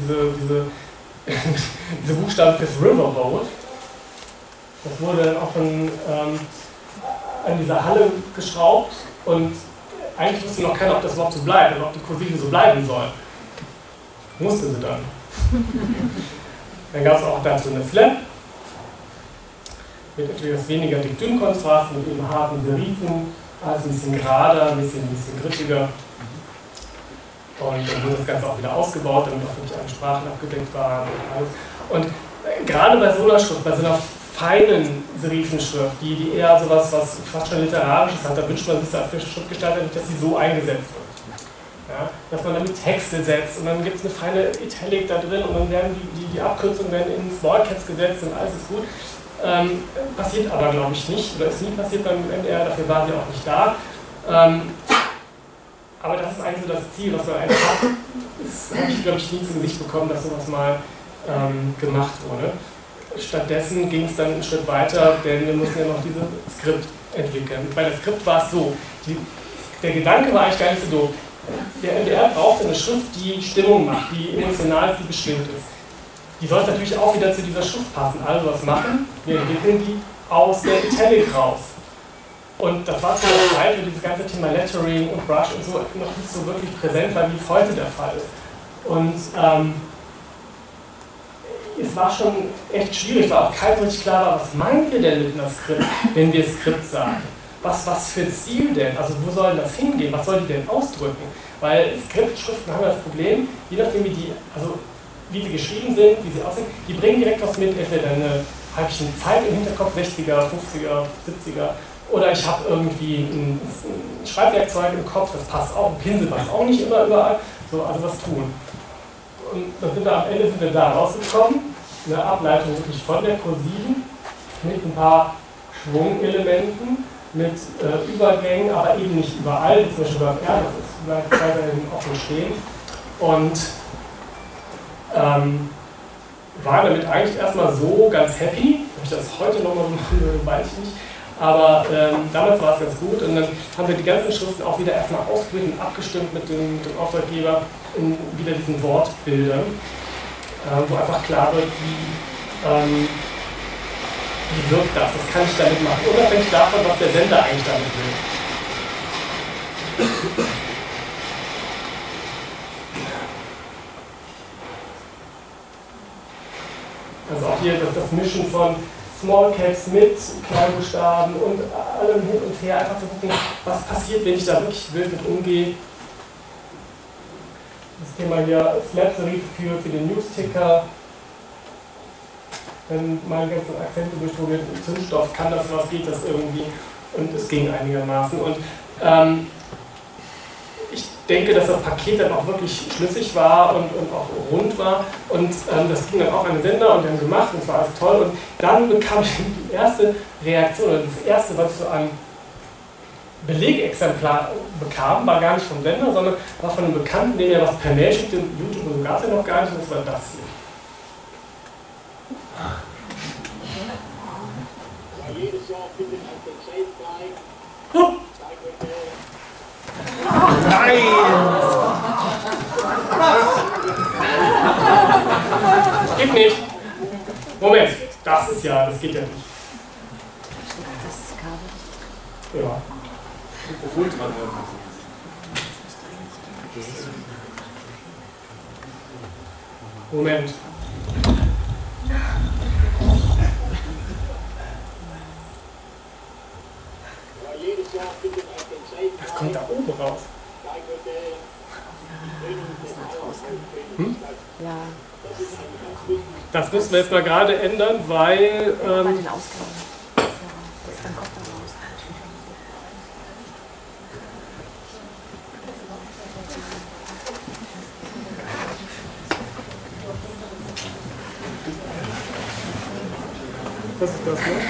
Buchstaben fürs Riverboat. Das wurde dann auch schon an dieser Halle geschraubt und eigentlich wusste noch keiner, ob das überhaupt so bleibt oder ob die Kursive so bleiben soll. Musste sie dann. Dann gab es auch dazu eine Flap mit etwas weniger Dick-Dünn-Kontrast, mit eben harten Serifen, also ein bisschen gerader, ein bisschen griffiger. Und dann wurde das Ganze auch wieder ausgebaut, damit auch wirklich alle Sprachen abgedeckt waren und alles. Und gerade bei so einer Schrift, bei so einer feinen Serifenschrift, die eher sowas, was fast schon Literarisches hat, da wünscht man sich als Schriftgestalter nicht, dass sie so eingesetzt wird. Ja, dass man damit Texte setzt und dann gibt es eine feine Italic da drin und dann werden die Abkürzungen werden in Small Caps gesetzt und alles ist gut. Passiert aber, glaube ich, nicht, oder ist nie passiert beim NDR, dafür waren sie auch nicht da. Aber das ist eigentlich so das Ziel, was man eigentlich hat. Das habe ich, glaube ich, nie zu Gesicht bekommen, dass sowas mal gemacht wurde. Stattdessen ging es dann einen Schritt weiter, denn wir mussten ja noch dieses Skript entwickeln. Bei der Skript war es so, der Gedanke war eigentlich gar nicht so doof. Der NDR brauchte eine Schrift, die Stimmung macht, die emotional ist, die bestimmt ist. Die sollte natürlich auch wieder zu dieser Schrift passen. Also was machen? Wir entwickeln die aus der Italic raus. Und das war zu einer Zeit, wo dieses ganze Thema Lettering und Brush und so noch nicht so wirklich präsent war, wie es heute der Fall ist. Und es war schon echt schwierig, weil auch kein wirklich klar war, was meint ihr denn mit einer Skript, wenn wir Skript sagen? Was für ein Stil denn? Also wo soll das hingehen? Was soll die denn ausdrücken? Weil Skriptschriften haben das Problem, je nachdem wie sie geschrieben sind, wie sie aussehen, die bringen direkt was mit, entweder habe ich eine Zeit im Hinterkopf, 60er, 50er, 70er, oder ich habe irgendwie ein Schreibwerkzeug im Kopf, das passt auch, ein Pinsel passt auch nicht immer überall, so, also was tun. Und dann sind wir am Ende da rausgekommen, eine Ableitung wirklich von der Kursiven mit ein paar Schwungelementen, mit Übergängen, aber eben nicht überall, zum Beispiel beim R, das bleibt weiterhin offen stehen. Und war damit eigentlich erstmal so ganz happy. Ob ich das heute nochmal machen würde, weiß ich nicht. Aber damals war es ganz gut und dann haben wir die ganzen Schriften auch wieder erstmal ausprobiert und abgestimmt mit dem Auftraggeber in wieder diesen Wortbildern, wo einfach klar wird, wie wirkt das, was kann ich damit machen, unabhängig davon, was der Sender eigentlich damit will. Also auch hier das Mischen von Small Caps mit Kleinbuchstaben und allem hin und her, einfach zu gucken, was passiert, wenn ich da wirklich wild mit umgehe. Das Thema hier Flap-Serif für den News-Ticker. Wenn meine ganzen Akzente durchprobiert, Zündstoff, kann das, was geht das irgendwie? Und es ging einigermaßen. Und ich denke, dass das Paket dann auch wirklich schlüssig war und auch rund war. Und das ging dann auch an den Sender und die haben gemacht und es war alles toll. Und dann bekam ich die erste Reaktion, oder das erste, was ich so an Belegexemplar bekam, war gar nicht vom Sender, sondern war von einem Bekannten, dem er was per Mail schickte. YouTube und so gab es ja noch gar nicht, und das war das hier. Jedes Jahr findet auf der Safe Nein! Geht nicht. Moment, da das ist ja, das geht ja nicht. Ja. Mikrofon dran. Moment. Jedes Jahr findet auf dem Safe Das kommt da oben raus. Ja. Das müssen wir jetzt mal gerade ändern, weil Bei den Ausgaben. Das ist dann Kopf raus. was ist das, ne?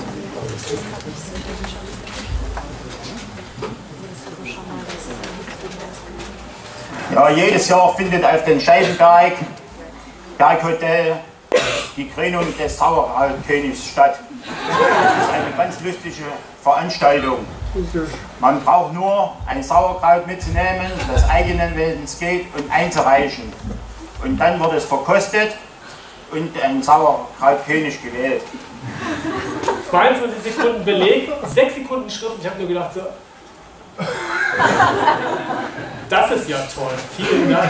Ja, jedes Jahr findet auf dem Scheibenberg, Berghotel, die Krönung des Sauerkrautkönigs statt. Das ist eine ganz lustige Veranstaltung. Man braucht nur ein Sauerkraut mitzunehmen, das eigene, wenn es geht, und einzureichen. Und dann wird es verkostet und ein Sauerkrautkönig gewählt. 22 Sekunden Beleg, 6 Sekunden Schrift. Ich habe nur gedacht, so. Das ist ja toll. Vielen Dank.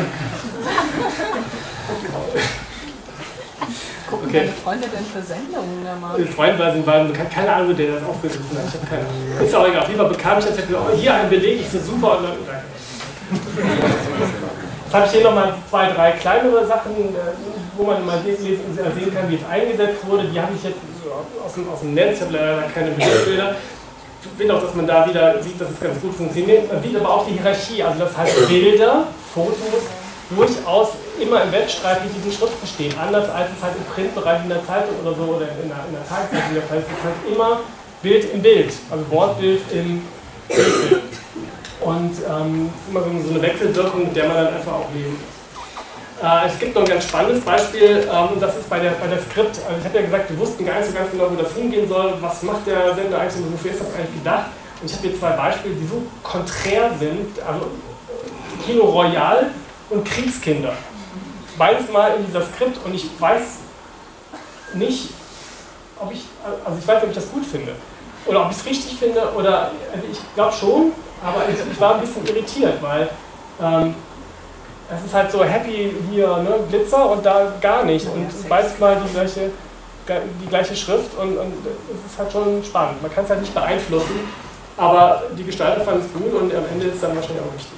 Gucken Okay. deine Freunde denn für Sendungen da mal? Freundweise waren keine Ahnung, wer das aufgegriffen hat. Ich habe keine Ahnung. Ist auch egal. Auf jeden Fall bekam ich das jetzt, oh, hier ein Beleg, ich so super. Und dann, danke. Jetzt habe ich hier nochmal 2, 3 kleinere Sachen, wo man mal sehen kann, wie es eingesetzt wurde. Die habe ich jetzt aus dem Netz, ich habe leider keine Bilder. Ich finde auch, dass man da wieder sieht, dass es ganz gut funktioniert. Man sieht aber auch die Hierarchie, also das heißt Bilder, Fotos, durchaus immer im Wettstreit mit diesen Schriften stehen. Anders als es halt im Printbereich in der Zeitung oder so oder in der Tageszeitung der Fall ist. Es ist halt immer Bild im Bild, also Wortbild im Bildbild. Und es ist immer so eine Wechselwirkung, mit der man dann einfach auch leben muss. Es gibt noch ein ganz spannendes Beispiel, das ist bei der Skript. Also ich habe ja gesagt, wir wussten gar nicht so ganz genau, wo das hingehen soll. Was macht der Sender eigentlich und wofür ist das eigentlich gedacht? Und ich habe hier 2 Beispiele, die so konträr sind. Also Kino Royal und Kriegskinder. Beides mal in dieser Skript und ich weiß nicht, ob ich das gut finde. Oder ob ich es richtig finde, oder also ich glaube schon, aber ich war ein bisschen irritiert, weil es ist halt so happy hier, ne, Glitzer und da gar nicht. Und beides mal die gleiche Schrift und es ist halt schon spannend. Man kann es halt nicht beeinflussen, aber die Gestalter fanden es gut und am Ende ist es dann wahrscheinlich auch richtig.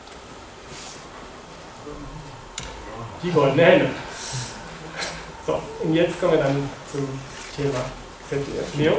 Die goldene Henne. So, und jetzt kommen wir dann zum Thema ZDF Neo.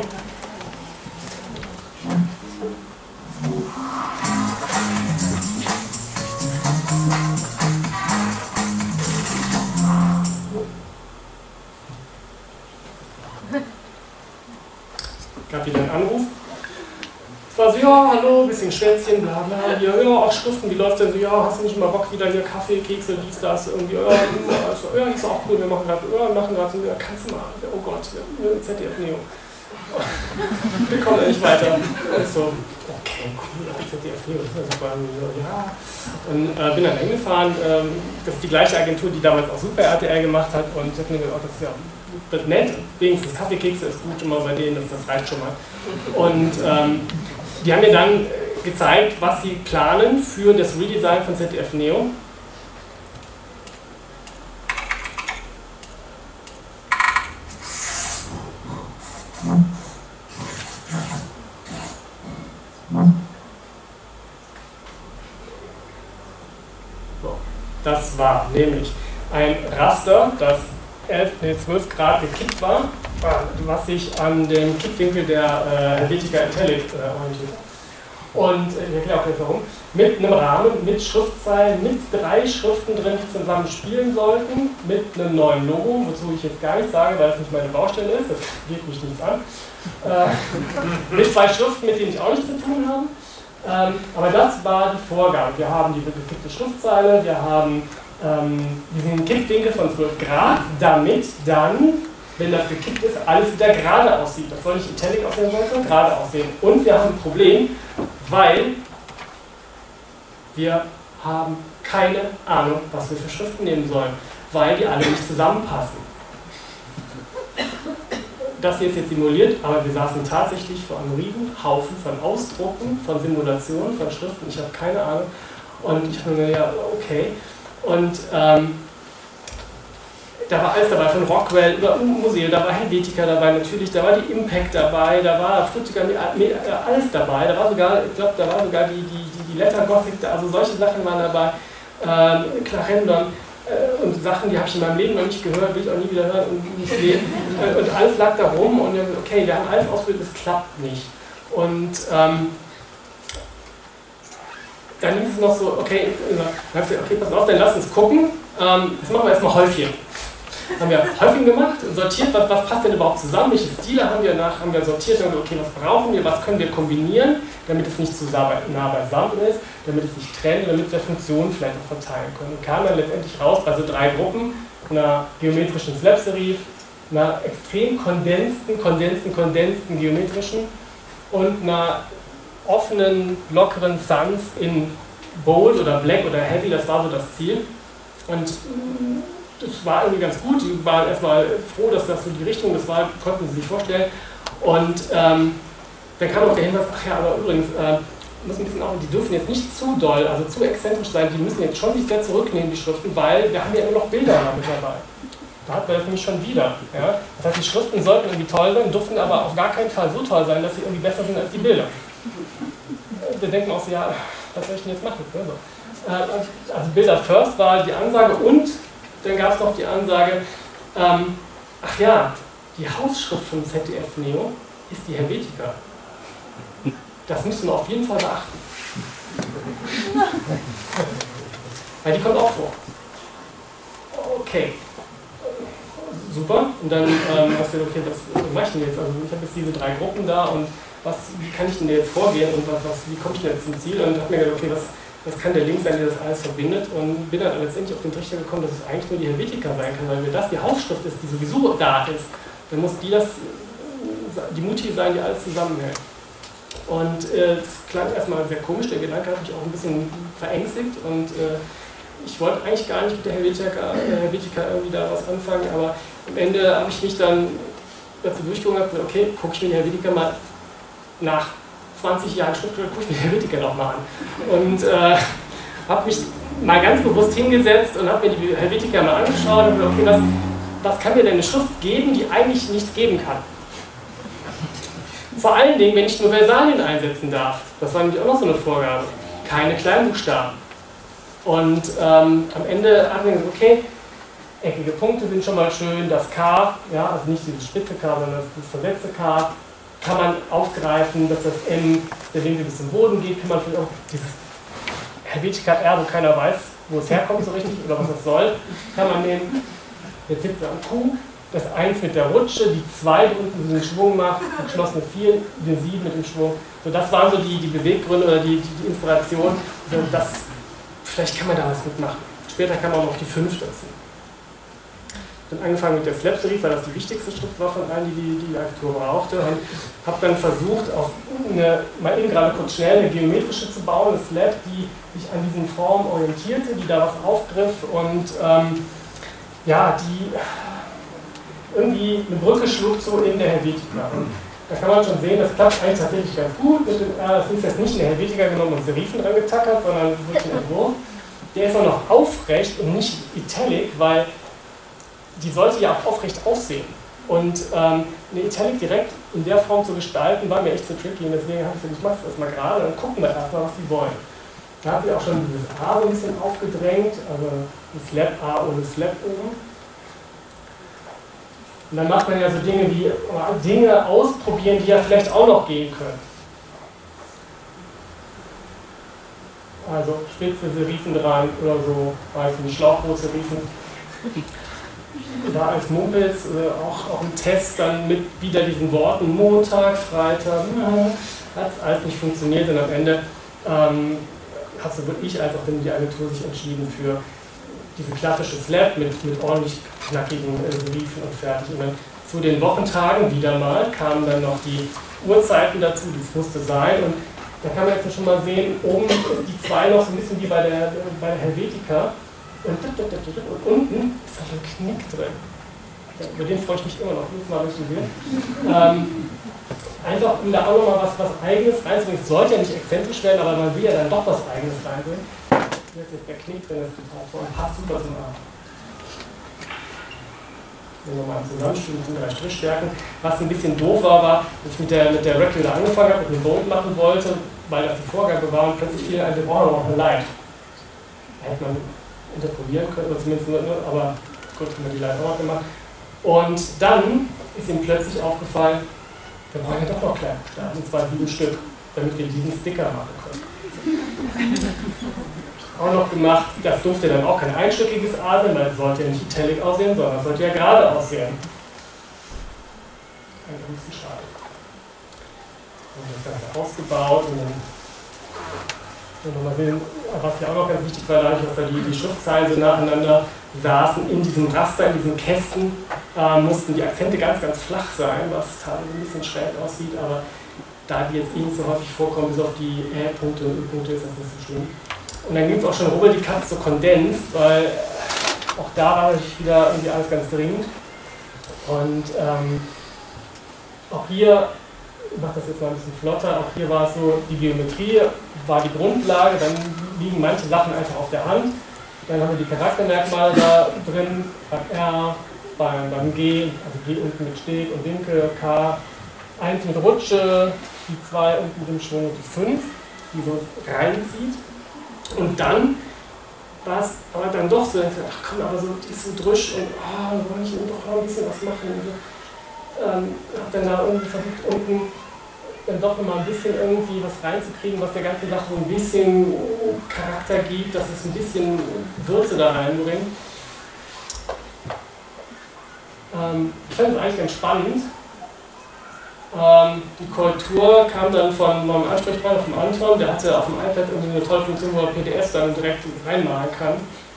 Gab wieder einen Anruf. Es war so, ja, hallo, bisschen Schwänzchen, bla bla, hier, ja, auch Schriften, wie läuft denn so, ja, hast du nicht mal Bock wieder hier Kaffee, Kekse, dies, das, irgendwie, ja, ist auch cool, wir machen gerade so, ja, kannst du mal, oh Gott, ZDF Neo. Wir kommen ja nicht weiter. Und so, okay, cool, ZDF Neo, das ist super, ja. Und bin dann hingefahren, das ist die gleiche Agentur, die damals auch Super RTL gemacht hat und ich habe mir gedacht, das ist ja wird nett, wenigstens Kaffeekekse ist gut immer bei denen, das reicht schon mal. Und die haben mir dann gezeigt, was sie planen für das Redesign von ZDF Neo. So, das war nämlich ein Raster, das 12 Grad gekippt war, was sich an dem Kippwinkel der Helvetica Italic orientiert. Und ich erkläre auch jetzt warum. Mit einem Rahmen, mit Schriftzeilen, mit 3 Schriften drin, die zusammen spielen sollten, mit einem neuen Logo, wozu ich jetzt gar nichts sage, weil es nicht meine Baustelle ist, das geht mich nichts an. Mit 2 Schriften, mit denen ich auch nichts zu tun habe. Aber das war die Vorgabe. Wir haben diese gekippte Schriftzeile, wir haben diesen Kippwinkel von 12 Grad, damit dann, wenn das gekippt ist, alles wieder gerade aussieht. Das soll nicht italic aussehen, sondern gerade aussehen. Und wir haben ein Problem, weil wir haben keine Ahnung, was wir für Schriften nehmen sollen, weil die alle nicht zusammenpassen. das hier ist jetzt simuliert, aber wir saßen tatsächlich vor einem riesen Haufen von Ausdrucken, von Simulationen, von Schriften, ich habe keine Ahnung. Und ich habe mir gedacht, ja, okay. Und da war alles dabei, von Rockwell über Museum, da war Helvetica dabei natürlich, da war die Impact dabei, da war Frutiger, alles dabei, da war sogar, ich glaube, da war sogar die Letter Gothic, also solche Sachen waren dabei, Clarendon und Sachen, die habe ich in meinem Leben noch nicht gehört, will ich auch nie wieder hören und nicht sehen. Und alles lag da rum und okay, wir haben alles ausprobiert, es klappt nicht. Und dann hieß es noch so, okay, pass auf, dann lass uns gucken, das machen wir erstmal Häufchen. Haben wir Häufchen gemacht, sortiert, was passt denn überhaupt zusammen, welche Stile haben wir sortiert, und okay, was brauchen wir, was können wir kombinieren, damit es nicht zu nah beisammen ist, damit es sich trennt, damit wir Funktionen vielleicht auch verteilen können. Und kam dann letztendlich raus bei so 3 Gruppen, einer geometrischen Slab-Serif, einer extrem kondensten geometrischen und einer offenen, lockeren Sans in Bold oder Black oder Heavy, das war so das Ziel. Und das war irgendwie ganz gut, die waren erstmal froh, dass das so die Richtung, das war, konnten sie sich vorstellen. Und dann kam auch der Hinweis, ach ja, aber übrigens, müssen ein bisschen auch, die dürfen jetzt nicht zu doll, also zu exzentrisch sein, die müssen jetzt schon sich sehr zurücknehmen, die Schriften, weil wir haben ja immer noch Bilder mit dabei. Da hat man das nämlich schon wieder. Ja? Das heißt, die Schriften sollten irgendwie toll sein, durften aber auf gar keinen Fall so toll sein, dass sie irgendwie besser sind als die Bilder. Wir denken auch so, ja, was soll ich denn jetzt machen? Also Bilder first war die Ansage und dann gab es noch die Ansage, ach ja, die Hausschrift von ZDF Neo ist die Helvetica. Das müssen wir auf jeden Fall beachten. Weil die kommt auch vor. Okay. Super. Und dann hast du okay, was mache ich denn jetzt? Also ich habe jetzt diese 3 Gruppen da und wie kann ich denn jetzt vorgehen und wie komme ich denn jetzt zum Ziel? Und habe mir gedacht, okay, was kann der Link sein, der das alles verbindet? Und bin dann letztendlich auf den Trichter gekommen, dass es eigentlich nur die Helvetica sein kann, weil wenn das die Hausschrift ist, die sowieso da ist, dann muss die Mutti sein, die alles zusammenhält. Und das klang erstmal sehr komisch, der Gedanke hat mich auch ein bisschen verängstigt und ich wollte eigentlich gar nicht mit der Helvetica irgendwie da was anfangen, aber am Ende habe ich mich dann dazu durchgerungen und gesagt, okay, gucke ich mir die Helvetica mal nach 20 Jahren Schriftsteller, gucke ich mir die Helvetica nochmal an. Und habe mich mal ganz bewusst hingesetzt und habe mir die Helvetica mal angeschaut und gesagt, okay, was kann mir denn eine Schrift geben, die eigentlich nichts geben kann? Vor allen Dingen, wenn ich nur Versalien einsetzen darf. Das war nämlich auch noch so eine Vorgabe. Keine Kleinbuchstaben. Und am Ende haben wir gesagt, okay, eckige Punkte sind schon mal schön, das K, ja, also nicht dieses spitze K, sondern das versetzte K, kann man aufgreifen, dass das M, der Winkel bis zum Boden geht, kann man vielleicht auch dieses Helvetica R, wo keiner weiß, wo es herkommt so richtig oder was das soll, kann man nehmen. Jetzt sitzt am Q, das 1 mit der Rutsche, die 2, die unten diesen Schwung macht, die geschlossene 4, den 7 mit dem Schwung. So, das waren so die Beweggründe oder die Inspiration. Also vielleicht kann man da was mitmachen. Später kam auch noch die 5 dazu. Dann angefangen mit der Slab-Serif, weil das die wichtigste Schrift war von allen, die Agentur brauchte. Und habe dann versucht, mal eben gerade kurz schnell eine geometrische zu bauen, eine Slab, die sich an diesen Formen orientierte, die da was aufgriff und ja, die irgendwie eine Brücke schlug so in der Helvetica. Da kann man schon sehen, das klappt eigentlich tatsächlich ganz gut. Das ist jetzt nicht in der Helvetica genommen und Serifen dran getackert, sondern wirklich ein Entwurf. Der ist auch noch aufrecht und nicht italic, weil die sollte ja auch aufrecht aussehen. Und eine Italic direkt in der Form zu gestalten, war mir echt so tricky. Und deswegen habe ich gesagt, ich mache das erstmal gerade und gucken wir erstmal, was die wollen. Da habe ich auch schon dieses A so ein bisschen aufgedrängt, also ein Slab A ohne Slab oben. Und dann macht man ja so Dinge wie Dinge ausprobieren, die ja vielleicht auch noch gehen können. Also spitze Serifen dran oder so, weiß nicht, Schlauchboot-Serifen. Da als Mumpels, auch im Test dann mit wieder diesen Worten Montag, Freitag, hat es alles nicht funktioniert und am Ende hat sowohl ich als auch die Agentur sich entschieden für diese klassische Slab mit ordentlich knackigen Serifen und fertig. Und dann zu den Wochentagen wieder mal kamen dann noch die Uhrzeiten dazu, das musste sein. Und da kann man jetzt schon mal sehen, oben ist die 2 noch so ein bisschen wie bei der Helvetica. Und unten ist da so ein Knick drin. über den freue ich mich immer noch, jedes Mal, wenn ich ihn sehe. Einfach, um da auch nochmal was Eigenes reinzubringen. Es sollte ja nicht exzentrisch werden, aber man will ja dann doch was Eigenes reinbringen. Hier ist jetzt der Knick, der ist total toll und passt super zum Abend. Nochmal zusammenstellen, sind 3 Strichstärken. Was ein bisschen doof war, dass ich mit der Regular angefangen habe und einen Bolt machen wollte, weil das die Vorgabe war und plötzlich fiel ein, wir brauchen noch eine Light. Da hätte man interpolieren können, oder zumindest nur, aber gut, haben wir die Light auch gemacht. Und dann ist ihm plötzlich aufgefallen, wir brauchen ja doch noch Kleinbuchstaben, und zwar 7 Stück, damit wir diesen Sticker machen können. Auch noch gemacht, das durfte dann auch kein einstöckiges A sein, weil es sollte ja nicht italic aussehen, sondern es sollte ja gerade aussehen. Ein bisschen schade. Und das Ganze ausgebaut und dann nochmal sehen, was ja auch noch ganz wichtig war, dadurch, dass da die Schriftzeilen so nacheinander saßen, in diesem Raster, in diesen Kästen, mussten die Akzente ganz, ganz flach sein, was teilweise ein bisschen schräg aussieht, aber da die jetzt nicht so häufig vorkommen, bis auf die Punkte und Ü-Punkte, ist das nicht so schlimm. Und dann gibt es auch schon Rubbel die Katze so kondensiert, weil auch da war natürlich wieder irgendwie alles ganz dringend. Und auch hier, ich mache das jetzt mal ein bisschen flotter, auch hier war es so, die Geometrie war die Grundlage, dann liegen manche Sachen einfach auf der Hand. Dann haben wir die Charaktermerkmale da drin, beim R, beim G, also G unten mit Steg und Winkel, K, 1 mit Rutsche, die 2 unten mit dem Schwung und die 5, die so reinzieht. Und dann war es aber dann doch so, ach komm, aber so, die ist so drüsch und wollte ich doch noch ein bisschen was machen. Und so. Hab dann da irgendwie versucht, unten dann doch nochmal ein bisschen irgendwie was reinzukriegen, was der ganzen Sache so ein bisschen Charakter gibt, dass es ein bisschen Würze da reinbringt. Ich fand es eigentlich ganz spannend. Die Korrektur kam dann von meinem Ansprechpartner, vom Anton, der hatte auf dem iPad irgendwie eine tolle Funktion, wo er PDFs dann direkt reinmalen kann.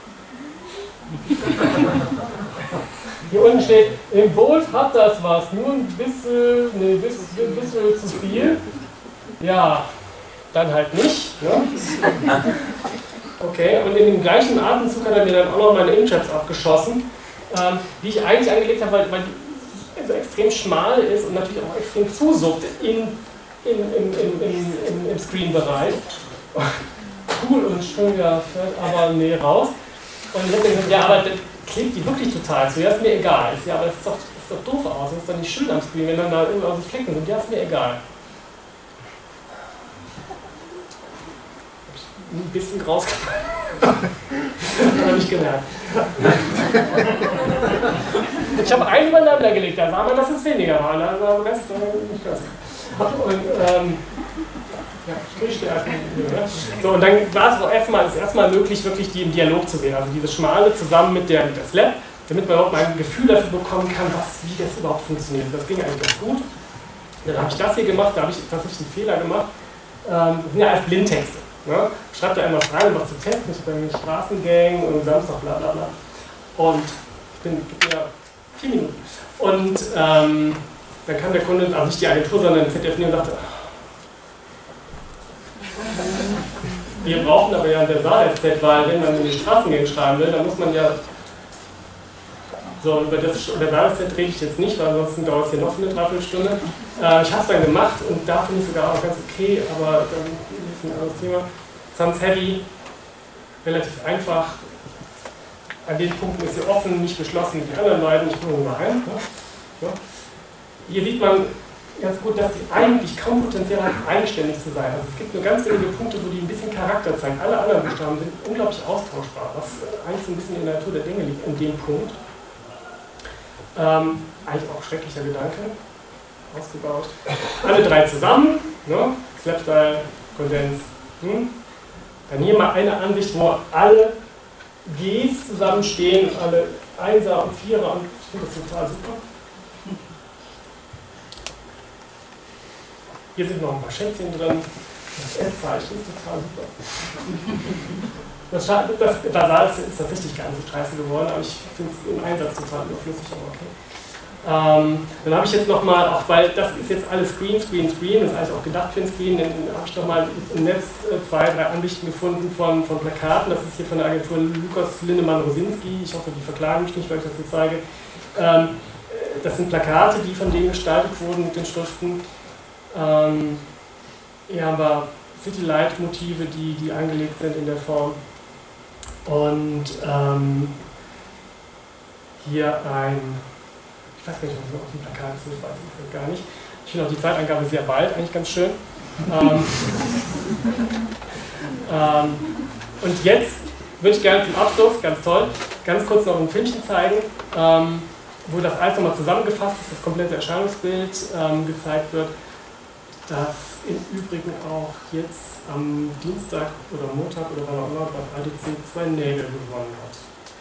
Hier unten steht, im Bolt hat das was, nur ein bisschen zu viel. Ja, dann halt nicht. Ne? Okay, und in dem gleichen Atemzug hat er mir dann auch noch meine Inkjets abgeschossen, die ich eigentlich angelegt habe, weil die so extrem schmal ist und natürlich auch extrem zusuppt im Screen-Bereich. Cool und schön, ja, aber nee, raus. Und ich habe gesagt, ja, aber das klebt die wirklich total zu, ja, ist mir egal. Ich, ja, aber das sieht doch doof aus, das ist doch nicht schön am Screen, wenn dann da irgendwo so Flecken sind, ja, ist mir egal. Ein bisschen rausgemacht. Habe ich gemerkt. Ich habe einen übereinander gelegt, da sah man, dass es weniger war. Also Rest nicht das. Und ja, Strichstärken. So, und dann war es auch erstmal möglich, wirklich die im Dialog zu sehen. Also diese Schmale zusammen mit der Slab, damit man überhaupt mal ein Gefühl dafür bekommen kann, wie das überhaupt funktioniert. Das ging eigentlich ganz gut. Dann habe ich das hier gemacht, da habe ich tatsächlich einen Fehler gemacht. Das sind ja alles Blindtexte. Ne? Schreibt da einmal rein, um was zu testen. Ich habe dann eine Straßengang und Samstag bla bla bla. Und ich gebe mir 4 Minuten. Und dann kam der Kunde, also nicht die Agentur, sondern ZDF und sagte, wir brauchen aber ja ein Versaal-SZ, weil wenn man in die Straßengang schreiben will, dann muss man ja. So, über das Versaal-SZ rede ich jetzt nicht, weil ansonsten dauert es hier noch eine Dreiviertelstunde. Ich habe es dann gemacht und da finde ich sogar auch ganz okay, aber dann ist ein anderes Thema. Sans Heavy, relativ einfach. An den Punkten ist sie offen, nicht geschlossen wie die anderen beiden. Ich gucke mal rein. Ja. Hier sieht man ganz gut, dass die eigentlich kaum Potenzial hat, eigenständig zu sein. Also es gibt nur ganz wenige Punkte, wo die ein bisschen Charakter zeigen. Alle anderen Buchstaben sind unglaublich austauschbar, was eigentlich so ein bisschen in der Natur der Dinge liegt, an dem Punkt. Eigentlich auch schrecklicher Gedanke. Ausgebaut. Alle 3 zusammen, ne? Slapstyle, Kondens. Dann hier mal eine Ansicht, wo alle Gs zusammenstehen, alle 1er und 4er, und ich finde das total super. Hier sind noch ein paar Schätzchen drin. Das Ad-Zeichen ist total super. Das Basal ist tatsächlich gar nicht so scheiße geworden, aber ich finde es im Einsatz total überflüssig, aber okay. Dann habe ich jetzt nochmal, auch weil das ist jetzt alles Screen, das ist eigentlich auch gedacht für den Screen, dann habe ich nochmal im Netz 2, 3 Ansichten gefunden von Plakaten. Das ist hier von der Agentur Lukas Lindemann-Rosinski. Ich hoffe, die verklagen mich nicht, weil ich das hier zeige. Das sind Plakate, die von denen gestaltet wurden mit den Schriften. Hier haben wir City-Light-Motive, die angelegt sind in der Form. Und hier ich weiß gar nicht, was noch auf dem Plakat ist, ich weiß es gar nicht. Ich finde auch die Zeitangabe sehr bald, eigentlich ganz schön. Und jetzt würde ich gerne zum Abschluss, ganz toll, ganz kurz noch ein Filmchen zeigen, wo das alles nochmal zusammengefasst ist, das komplette Erscheinungsbild gezeigt wird, das im Übrigen auch jetzt am Dienstag oder Montag oder wann auch immer bei ADC 2 Nägel gewonnen hat.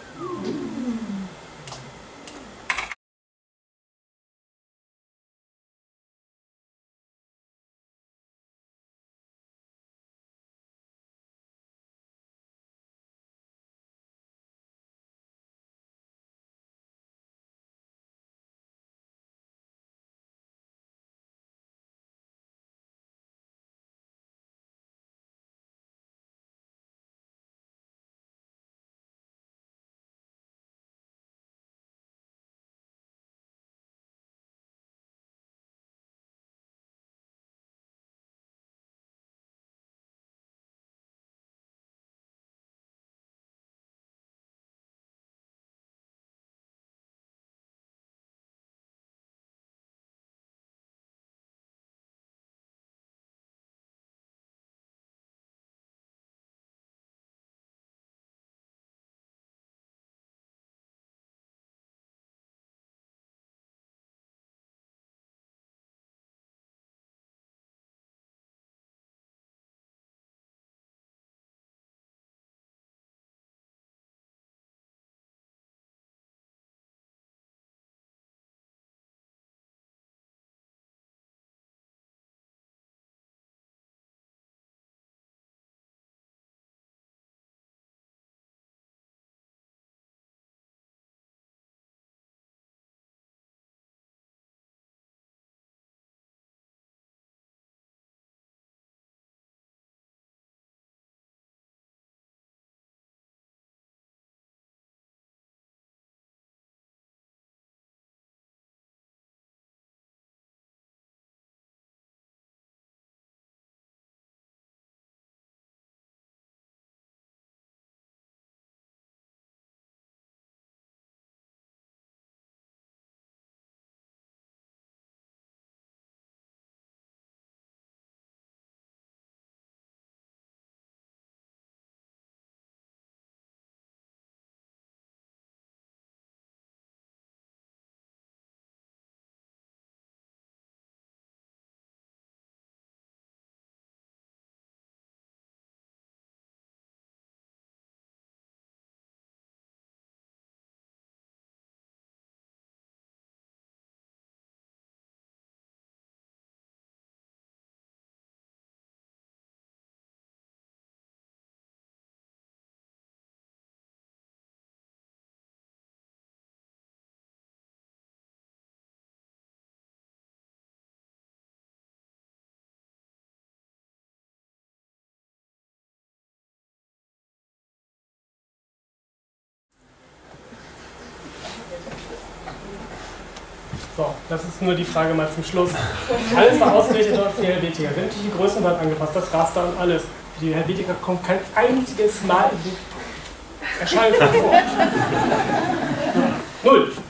So, das ist nur die Frage mal zum Schluss. Alles war ausgerichtet auf die Helvetica. Sämtliche Größen waren angepasst, das Raster und alles. Die Helvetica kommt kein einziges Mal in die Erscheinung vor. Null.